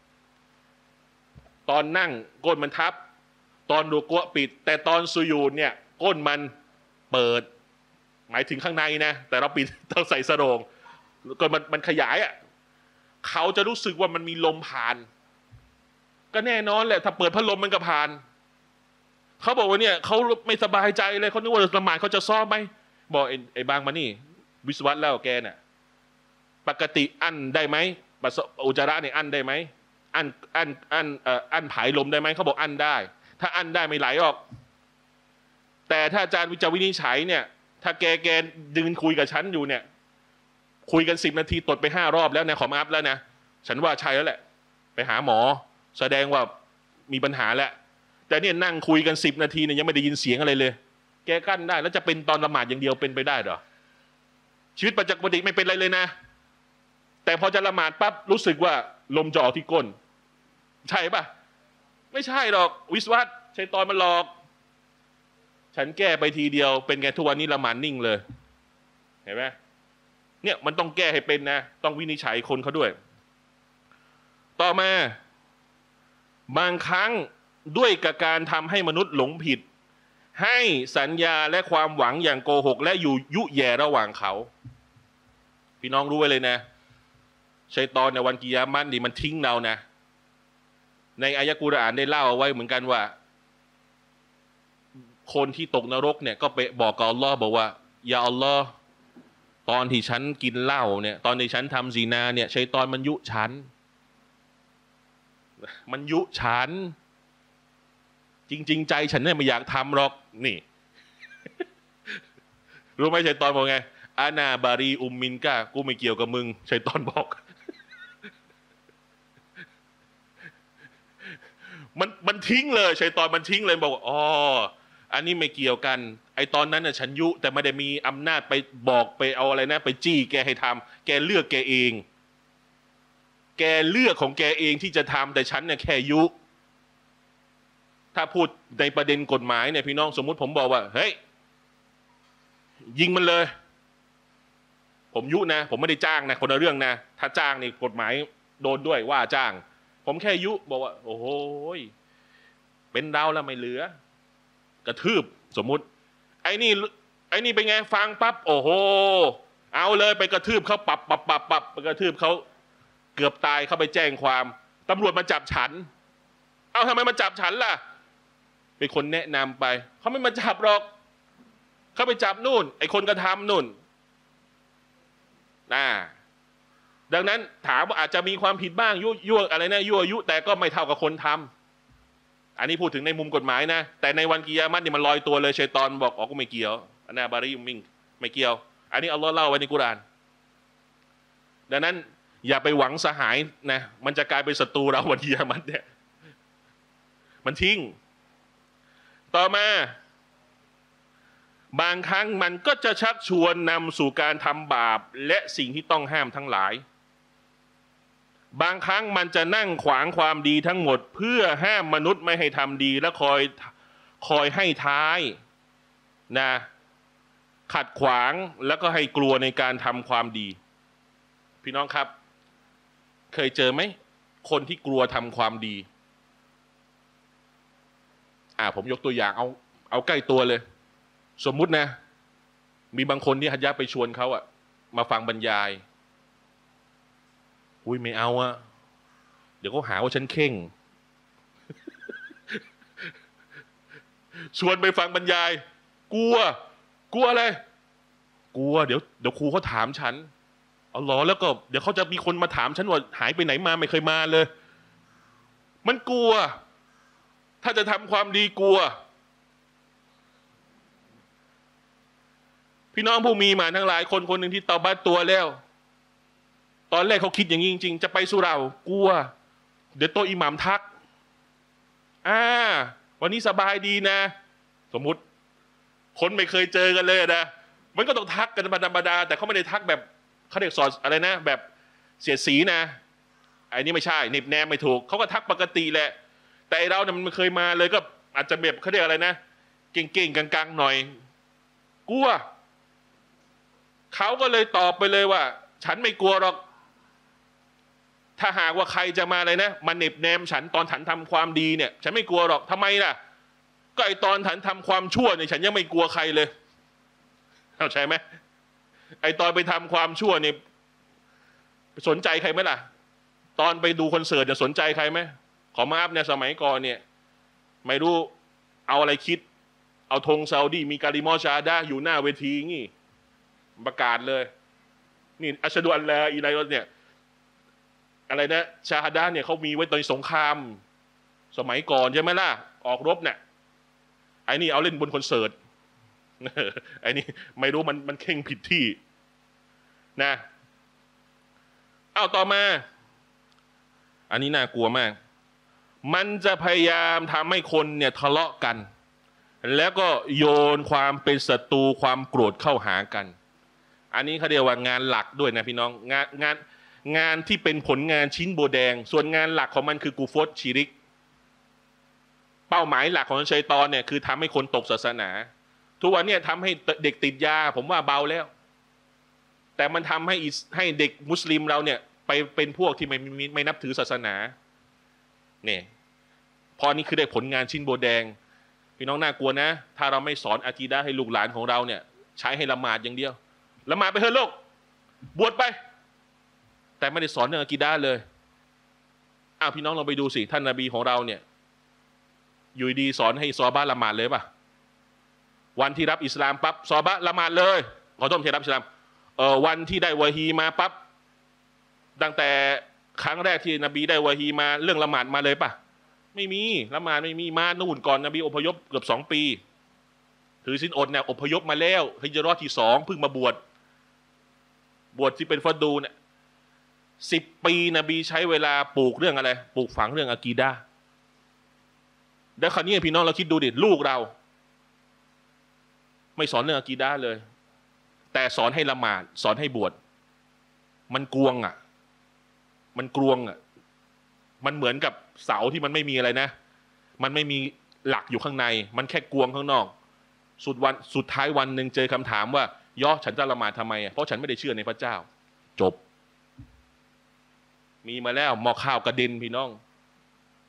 ตอนนั่งก้นมันทับตอนดูกัวปิดแต่ตอนสุญูดเนี่ยก้นมันเปิดหมายถึงข้างในนะแต่เราปิดต้องใส่สโรงก้นมันมันขยายอ่ะเขาจะรู้สึกว่ามันมีลมผ่านก็แน่นอนแหละถ้าเปิดพัดลมมันก็ผ่านเขาบอกว่าเนี่ยเขาไม่สบายใจเลยเขานึกว่าละหมาดเขาจะซ้อมไหมบอกไอ้ไอ้บางมานี่วิศวัตแล้วแกน่ะปกติอั้นได้ไหมปัสสาวะอุจจาระเนี่ยอั้นได้ไหมอั้นอั้นอั้นเอ่ออั้นผายลมได้ไหมเขาบอกอั้นได้ถ้าอั้นได้ไม่ไหลออกแต่ถ้าอาจารย์วิจารวินิจฉัยเนี่ยถ้าแกแกยืนคุยกับฉันอยู่เนี่ยคุยกันสิบนาทีตดไปห้ารอบแล้วนะขอมาอัพแล้วนะฉันว่าใช่แล้วแหละไปหาหมอแสดงว่ามีปัญหาแล้วแต่เนี่ยนั่งคุยกันสิบนาทีเนี่ยยังไม่ได้ยินเสียงอะไรเลยแกกั้นได้แล้วจะเป็นตอนละหมาดอย่างเดียวเป็นไปได้เหรอชีวิตประจำวันไม่เป็นไรเลยนะแต่พอจะละหมาดปั๊บรู้สึกว่าลมจะออกที่ก้นใช่ปะไม่ใช่หรอกวิสวัตชัยฏอนมันหลอกฉันแก้ไปทีเดียวเป็นไงทุกวันนี้ละหมาดนิ่งเลยเห็นไหมเนี่ยมันต้องแก้ให้เป็นนะต้องวินิจฉัยคนเขาด้วยต่อมาบางครั้งด้วยกับการทำให้มนุษย์หลงผิดให้สัญญาและความหวังอย่างโกหกและอยู่ยุแย่ระหว่างเขาพี่น้องรู้ไว้เลยนะชัยฏอนในวันกิยามะห์นี่มันทิ้งเรานะในอายะกุรอานได้เล่าเอาไว้เหมือนกันว่าคนที่ตกนรกเนี่ยก็ไปบอกกับอัลลอฮ์บอกว่ายาอัลลอฮ์ตอนที่ฉันกินเหล้าเนี่ยตอนที่ฉันทำซีนาเนี่ยชัยฏอนมันยุฉันมันยุฉันจริงๆใจฉันเนี่ยไม่อยากทำหรอกนี่รู้ไหมชัยฏอนบอกไงอานาบารีอุมมินกากูไม่เกี่ยวกับมึงชัยฏอนบอกมันมันทิ้งเลยชัยฏอนมันทิ้งเลยบอกอ๋ออันนี้ไม่เกี่ยวกันไอตอนนั้นน่ะฉันยุแต่ไม่ได้มีอำนาจไปบอกไปเอาอะไรนะไปจี้แกให้ทำแกเลือกแกเองแกเลือกของแกเองที่จะทำแต่ฉันเนี่ยแค่ยุถ้าพูดในประเด็นกฎหมายเนี่ยพี่น้องสมมุติผมบอกว่าเฮ้ยยิงมันเลยผมยุนะผมไม่ได้จ้างนะคนละเรื่องนะถ้าจ้างนี่กฎหมายโดนด้วยว่าจ้างผมแค่ยุบอกว่าโอ้โหเป็นเราแล้วไม่เหลือกระทืบสมมุติไไอ้นี่ไอ้นี่เป็นไงฟังปั๊บโอ้โหเอาเลยไปกระทืบเขาปับปับปับปับไปกระทืบเขาเกือบตายเขาไปแจ้งความตำรวจมาจับฉันเอาทำไมมาจับฉันล่ะเป็นคนแนะนำไปเขาไม่มาจับหรอกเขาไปจับนู่นไอ้คนกระทำนู่นนะดังนั้นถามว่าอาจจะมีความผิดบ้างยั่วยั่วอะไรนะยั่วยุแต่ก็ไม่เท่ากับคนทำอันนี้พูดถึงในมุมกฎหมายนะแต่ในวันกิยามะฮ์นี่มันลอยตัวเลยชัยฏอนบอกอ๋อก็ไม่เกี่ยวอันนาบาริยุมิงไม่เกี่ยวอันนี้อัลลอฮ์เล่าไว้ในกุรอานดังนั้นอย่าไปหวังสหายนะมันจะกลายเป็นศัตรูเราวันกิยามะฮ์เนี่ยมันทิ้งต่อมาบางครั้งมันก็จะชักชวนนำสู่การทำบาปและสิ่งที่ต้องห้ามทั้งหลายบางครั้งมันจะนั่งขวางความดีทั้งหมดเพื่อห้ามมนุษย์ไม่ให้ทำดีและคอยคอยให้ท้ายนะขัดขวางแล้วก็ให้กลัวในการทำความดีพี่น้องครับเคยเจอไหมคนที่กลัวทำความดีอ่าผมยกตัวอย่างเอาเอาใกล้ตัวเลยสมมุตินะมีบางคนที่ฮัจญะห์ไปชวนเขาอะมาฟังบรรยายอุ้ยไม่เอาอะเดี๋ยวเขาหาว่าฉันเข่ง ชวนไปฟังบรรยายกลัวกลัวอะไรกลัวเดี๋ยวเดี๋ยวครูเขาถามฉันเอาหรอแล้วก็เดี๋ยวเขาจะมีคนมาถามฉันว่าหายไปไหนมาไม่เคยมาเลยมันกลัวถ้าจะทำความดีกลัวพี่น้องผู้มีมาทั้งหลายคนคนหนึ่งที่เตาบัตตัวแล้วตอนแรกเขาคิดอย่างนี้จริงๆจะไปสุเหร่ากลัวเดี๋ยวโตอิหมัมทักอ่าวันนี้สบายดีนะสมมุติคนไม่เคยเจอกันเลยนะมันก็ต้องทักกันธรรมดาแต่เขาไม่ได้ทักแบบเขาเรียกสอนอะไรนะแบบเสียดสีนะไอ้นี่ไม่ใช่เน็บแนมไม่ถูกเขาก็ทักปกติแหละแต่เราเนี่ยมันไม่เคยมาเลยก็อาจจะแบบเขาเรียกอะไรนะเก่งๆกลางๆหน่อยกลัวเขาก็เลยตอบไปเลยว่าฉันไม่กลัวหรอกถ้าหากว่าใครจะมาอะไรนะมาเน็บแนมฉันตอนฉันทำความดีเนี่ยฉันไม่กลัวหรอกทำไมล่ะก็ไอตอนฉันทำความชั่วเนี่ยฉันยังไม่กลัวใครเลยเข้าใจไหมไอตอนไปทำความชั่วเนี่ยสนใจใครไหมล่ะตอนไปดูคอนเสิร์ตเนี่ยสนใจใครไหมขอมาอัพเนี่ยสมัยก่อนเนี่ยไม่รู้เอาอะไรคิดเอาธงซาอุดีมีการิมอชาดาอยู่หน้าเวทีงี้ประกาศเลยนี่อัชฮะดุอัลลอฮ์อิลลัลลอฮ์เนี่ยอะไรนะชาฮาดะเนี่ยเขามีไว้ตอนสงครามสมัยก่อนใช่ไหมล่ะออกรบเนี่ยไอ้นี่เอาเล่นบนคอนเสิร์ตไอ้นี่ไม่รู้มันมันเข่งผิดที่นะเอาต่อมาอันนี้น่ากลัวมากมันจะพยายามทำให้คนเนี่ยทะเลาะกันแล้วก็โยนความเป็นศัตรูความโกรธเข้าหากันอันนี้เขาเรียกว่างานหลักด้วยนะพี่น้องงานงานงานที่เป็นผลงานชิ้นโบแดงส่วนงานหลักของมันคือกูฟรชิริกเป้าหมายหลักของชัยฏอนเนี่ยคือทำให้คนตกศาสนาทุกวันเนี่ยทำให้เด็กติดยาผมว่าเบาแล้วแต่มันทำให้ให้เด็กมุสลิมเราเนี่ยไปเป็นพวกที่ไม่ไม่ไม่นับถือศาสนาเนี่ยพอนี้คือได้ผลงานชิ้นโบแดงพี่น้องน่ากลัวนะถ้าเราไม่สอนอากีดะห์ให้ลูกหลานของเราเนี่ยใช้ให้ละหมาดอย่างเดียวละหมาดไปเถอะโลกบวชไปแต่ไม่ได้สอนเรื่องอากีดะห์เลยอ้าวพี่น้องเราไปดูสิท่านนบีของเราเนี่ยอยู่ดีสอนให้ซอฮาบะห์ละหมาดเลยป่ะวันที่รับอิสลามปั๊บซอฮาบะห์ละหมาดเลยขอโทษไม่ใช่รับอิสลามเอ่อวันที่ได้วะฮีมาปั๊บตั้งแต่ครั้งแรกที่นบีได้วะฮีมาเรื่องละหมาดมาเลยป่ะไม่มีละหมาดไม่มีมานู่นก่อนนบีอพยพเกือบสองปีถือศีลอดเนี่ยอพยพมาแล้วฮิจเราะห์ที่สองเพิ่งมาบวชบวชที่เป็นฟัดดูเนี่ยสิบปีนบีใช้เวลาปลูกเรื่องอะไรปลูกฝังเรื่องอะกีดะห์แล้วคราวนี้พี่น้องเราคิดดูดิลูกเราไม่สอนเรื่องอะกีดะห์เลยแต่สอนให้ละหมาดสอนให้บวชมันกวงอ่ะมันกลวงอ่ะมันเหมือนกับเสาที่มันไม่มีอะไรนะมันไม่มีหลักอยู่ข้างในมันแค่กวงข้างนอกสุดวันสุดท้ายวันหนึ่งเจอคำถามว่าย่อฉันจะละหมาดทำไมอ่ะเพราะฉันไม่ได้เชื่อในพระเจ้าจบมีมาแล้วหม้อข้าวกระเด็นพี่น้อง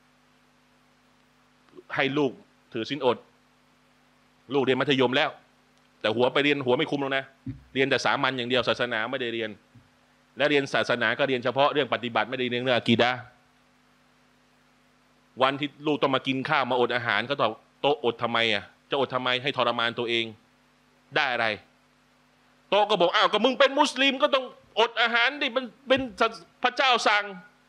ให้ลูกถือศีลอดลูกเรียนมัธยมแล้วแต่หัวไปเรียนหัวไม่คุ้มแล้วนะเรียนแต่สามัญอย่างเดียวศาสนาไม่ได้เรียนและเรียนศาสนาก็เรียนเฉพาะเรื่องปฏิบัติไม่ได้เรียนเรื่องอะกีดะห์วันที่ลูกต้องมากินข้าวมาอดอาหารก็ตอบโต๊ะอดทำไมอ่ะจะอดทำไมให้ทรมานตัวเองได้อะไรโต๊ะก็บอกอ้าวก็มึงเป็นมุสลิมก็ต้องอดอาหารดิมันเป็นพระเจ้าสั่ง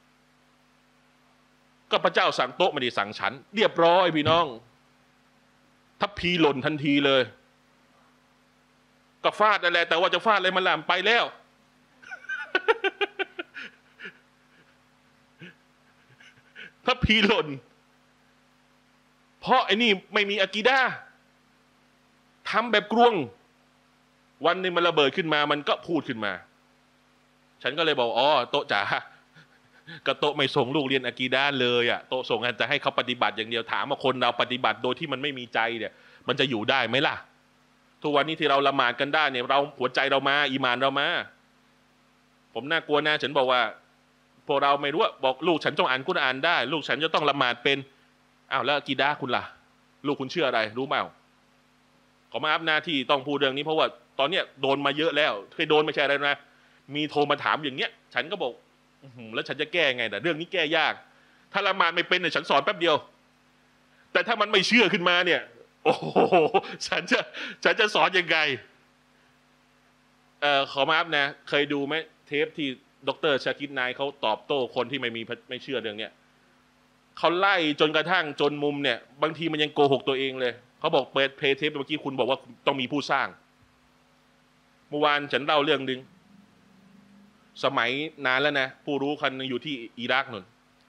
ก็พระเจ้าสั่งโต๊ะไม่ได้สั่งฉันเรียบร้อยพี่น้องทัพพีหล่นทันทีเลยก็ฟาดนั่นแหละแต่ว่าจะฟาดอะไรมันล่ะไปแล้วทัพพีหล่นเพราะไอ้นี่ไม่มีอะกีดะห์ทำแบบกลวงวันนึงมันระเบิดขึ้นมามันก็พูดขึ้นมาฉันก็เลยบอกอ๋อโต๊ะจ๋ากระโต๊ะไม่ส่งลูกเรียนอะกีดะห์เลยอ่ะโต๊ะส่งแต่ให้เขาปฏิบัติอย่างเดียวถามว่าคนเราปฏิบัติโดยที่มันไม่มีใจเนี่ยมันจะอยู่ได้ไหมล่ะทุกวันนี้ที่เราละหมาดกันได้เนี่ยเราหัวใจเรามาอีหม่านเรามาผมน่ากลัวนะฉันบอกว่าพวกเราไม่รู้บอกลูกฉันต้องอ่านกุรอานได้ลูกฉันจะต้องละหมาดเป็นอ้าวแล้วอะกีดะห์คุณล่ะลูกคุณเชื่ออะไรรู้เปล่าขอมาอัพหน้าที่ต้องพูดเรื่องนี้เพราะว่าตอนเนี้ยโดนมาเยอะแล้วเคยโดนไม่ใช่อะไรนะมีโทรมาถามอย่างเงี้ยฉันก็บอกแล้วฉันจะแก้ไงแต่เรื่องนี้แก้ยากถ้าละหมาดไม่เป็นเนี่ยฉันสอนแป๊บเดียวแต่ถ้ามันไม่เชื่อขึ้นมาเนี่ยโอ้โหฉันจะฉันจะสอนยังไงเอ่อขอมาอัพนะเคยดูไหมเทปที่ดร.ชาคิดนายเขาตอบโต้คนที่ไม่มีไม่เชื่อเรื่องเนี้ยเขาไล่จนกระทั่งจนมุมเนี่ยบางทีมันยังโกหกตัวเองเลยเขาบอกเปิดเพลย์เทปเมื่อกี้คุณบอกว่าต้องมีผู้สร้างเมื่อวานฉันเล่าเรื่องนึงสมัยนานแล้วนะผู้รู้คนนึงอยู่ที่อิรักนู่น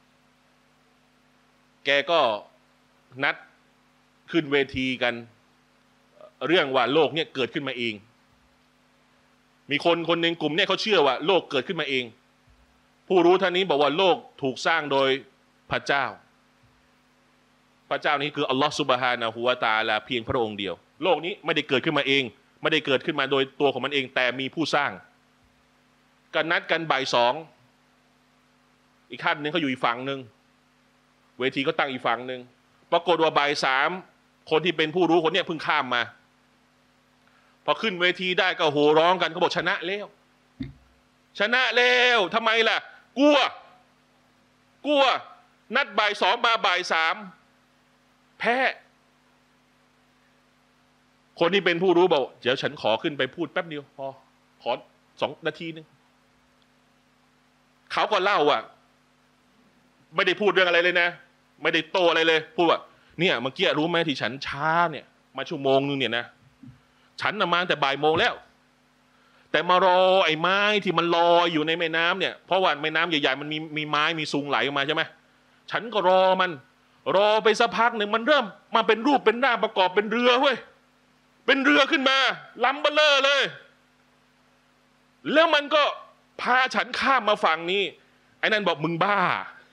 แกก็นัดขึ้นเวทีกันเรื่องว่าโลกเนี่ยเกิดขึ้นมาเองมีคนคนหนึ่งกลุ่มเนี่ยเขาเชื่อว่าโลกเกิดขึ้นมาเองผู้รู้ท่านนี้บอกว่าโลกถูกสร้างโดยพระเจ้าพระเจ้านี้คืออัลลอฮฺซุบฮานะฮูวะตะอาลาเพียงพระองค์เดียวโลกนี้ไม่ได้เกิดขึ้นมาเองไม่ได้เกิดขึ้นมาโดยตัวของมันเองแต่มีผู้สร้างกันนัดกันบ่ายสองอีกท่านหนึ่งเขาอยู่อีกฝั่งหนึ่งเวทีก็ตั้งอีกฝั่งหนึ่งปรากฏว่าบ่ายสามคนที่เป็นผู้รู้คนเนี้ยเพิ่งข้ามมาพอขึ้นเวทีได้ก็โห่ร้องกันเขาบอกชนะแล้วชนะแล้วทำไมล่ะกลัวกลัวนัดบ่ายสองมาบ่ายสามแพ้คนที่เป็นผู้รู้บอกเดี๋ยวฉันขอขึ้นไปพูดแป๊บเดียวพอขอสองนาทีนึงเขาก็เล่าว่าไม่ได้พูดเรื่องอะไรเลยนะไม่ได้โตอะไรเลยพูดว่าเนี่ยเมื่อกี้รู้ไหมที่ฉันช้าเนี่ยมาชั่วโมงนึงเนี่ยนะฉันน่ะมาแต่บ่ายโมงแล้วแต่มารอไอ้ไม้ที่มันลอยอยู่ในแม่น้ำเนี่ยเพราะว่าแม่น้ำใหญ่ๆมันมีมีไม้มีซุงไหลออกมาใช่ไหมฉันก็รอมันรอไปสักพักหนึ่งมันเริ่มมาเป็นรูปเป็นร่างประกอบเป็นเรือเว้ยเป็นเรือขึ้นมาลำเบลอเลยแล้วมันก็พาฉันข้ามมาฝั่งนี้ไอ้นั่นบอกมึงบ้า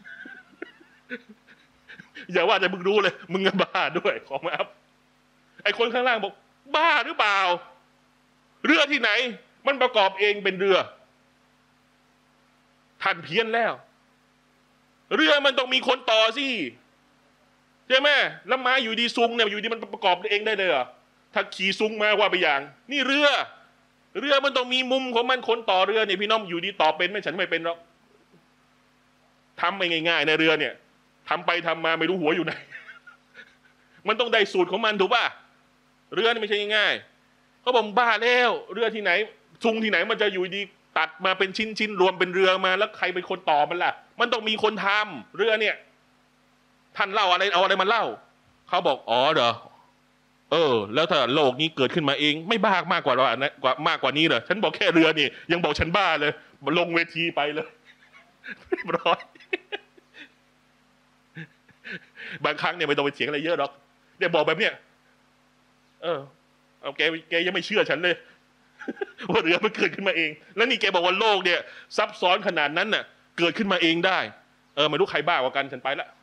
อย่าว่าแต่มึงรู้เลยมึงก็บ้าด้วยขอมาครับไอ้คนข้างล่างบอกบ้าหรือเปล่าเรือที่ไหนมันประกอบเองเป็นเรือท่านเพี้ยนแล้วเรือมันต้องมีคนต่อสิใช่ไหมแล้วมาอยู่ดีซุงเนี่ยอยู่ดีมันประกอบเองได้เลยเหรอถ้าขี่ซุงมาว่าไปอย่างนี่เรือเรือมันต้องมีมุมของมันคนต่อเรือเนี่ยพี่น้องอยู่ดีต่อเป็นไหมฉันไม่เป็นหรอกทำไม่ง่ายๆในเรือเนี่ยทำไปทำมาไม่รู้หัวอยู่ไหน มันต้องได้สูตรของมันถูกป่ะเรือนี่ไม่ใช่ง่ายๆเขาบอกบ้าแล้วเรือที่ไหนซุงที่ไหนมันจะอยู่ดีตัดมาเป็นชิ้นๆรวมเป็นเรือมาแล้วใครเป็นคนต่อมันล่ะมันต้องมีคนทำเรือเนี่ยท่านเล่าอะไรเอาอะไรมาเล่าเขาบอกอ๋อเหรอเออแล้วถ้าโลกนี้เกิดขึ้นมาเองไม่บ้ามากกว่าเรานะกว่ามากกว่านี้เหรอฉันบอกแค่เรือนี่ยังบอกฉันบ้าเลยลงเวทีไปเลยเรียบร้อยบางครั้งเนี่ยไม่ต้องไปเถียงอะไรเยอะหรอกเนี่ยบอกแบบเนี้ยเออเอาแกแกยังไม่เชื่อฉันเลยว่าเรือมันเกิดขึ้นมาเองแล้วนี่แกบอกว่าโลกเนี่ยซับซ้อนขนาดนั้นน่ะเกิดขึ้นมาเองได้เออไม่รู้ใครบ้ากว่ากันฉันไปละ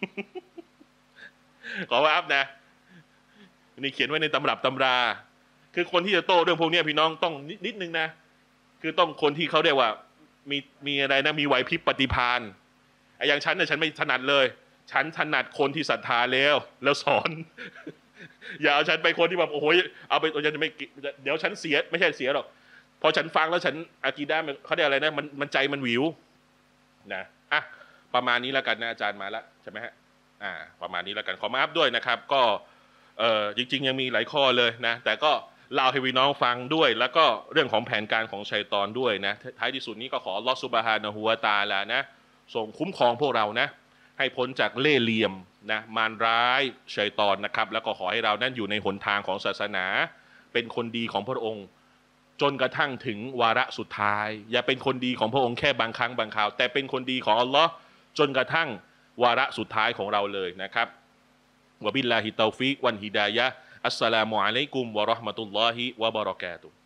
ขอว่าอัพนะนี่เขียนไว้ในตำรับตำราคือคนที่จะโต้เรื่องพวกนี้พี่น้องต้องนิดนึงนะคือต้องคนที่เขาเรียกว่ามีมีอะไรนะมีไหวพริบปฏิภาณไอ้อย่างฉันเนี่ยฉันไม่ถนัดเลยฉันถนัดคนที่ศรัทธาแล้วแล้วสอนอย่าเอาฉันไปคนที่แบบโอ้โหเอาไปฉันจะไม่เดี๋ยวฉันเสียไม่ใช่เสียหรอกพอฉันฟังแล้วฉันอากีด้าเขาเรียกอะไรนะมันมันใจมันหวิวนะอ่ะประมาณนี้แล้วกันนะอาจารย์มาแล้วใช่ไหมฮะอ่าประมาณนี้แล้วกันขอมาอัพด้วยนะครับก็เออจริงๆยังมีหลายข้อเลยนะแต่ก็เล่าให้พี่น้องฟังด้วยแล้วก็เรื่องของแผนการของชัยฏอนด้วยนะท้ายที่สุดนี้ก็ขออัลลอฮฺซุบฮานะฮูวะตะอาลานะส่งคุ้มครองพวกเรานะให้พ้นจากเล่ห์เหลี่ยมนะมารร้ายชัยฏอนนะครับแล้วก็ขอให้เรานั้นอยู่ในหนทางของศาสนาเป็นคนดีของพระองค์จนกระทั่งถึงวาระสุดท้ายอย่าเป็นคนดีของพระองค์แค่บางครั้งบางคราวแต่เป็นคนดีของอัลลอฮ์จนกระทั่งวาระสุดท้ายของเราเลยนะครับวะบิลลาฮิตตอฟิกวันฮิดายะอัสสลามุอะลัยกุมวะเราะห์มะตุลลอฮิวะบะเราะกาตุฮ์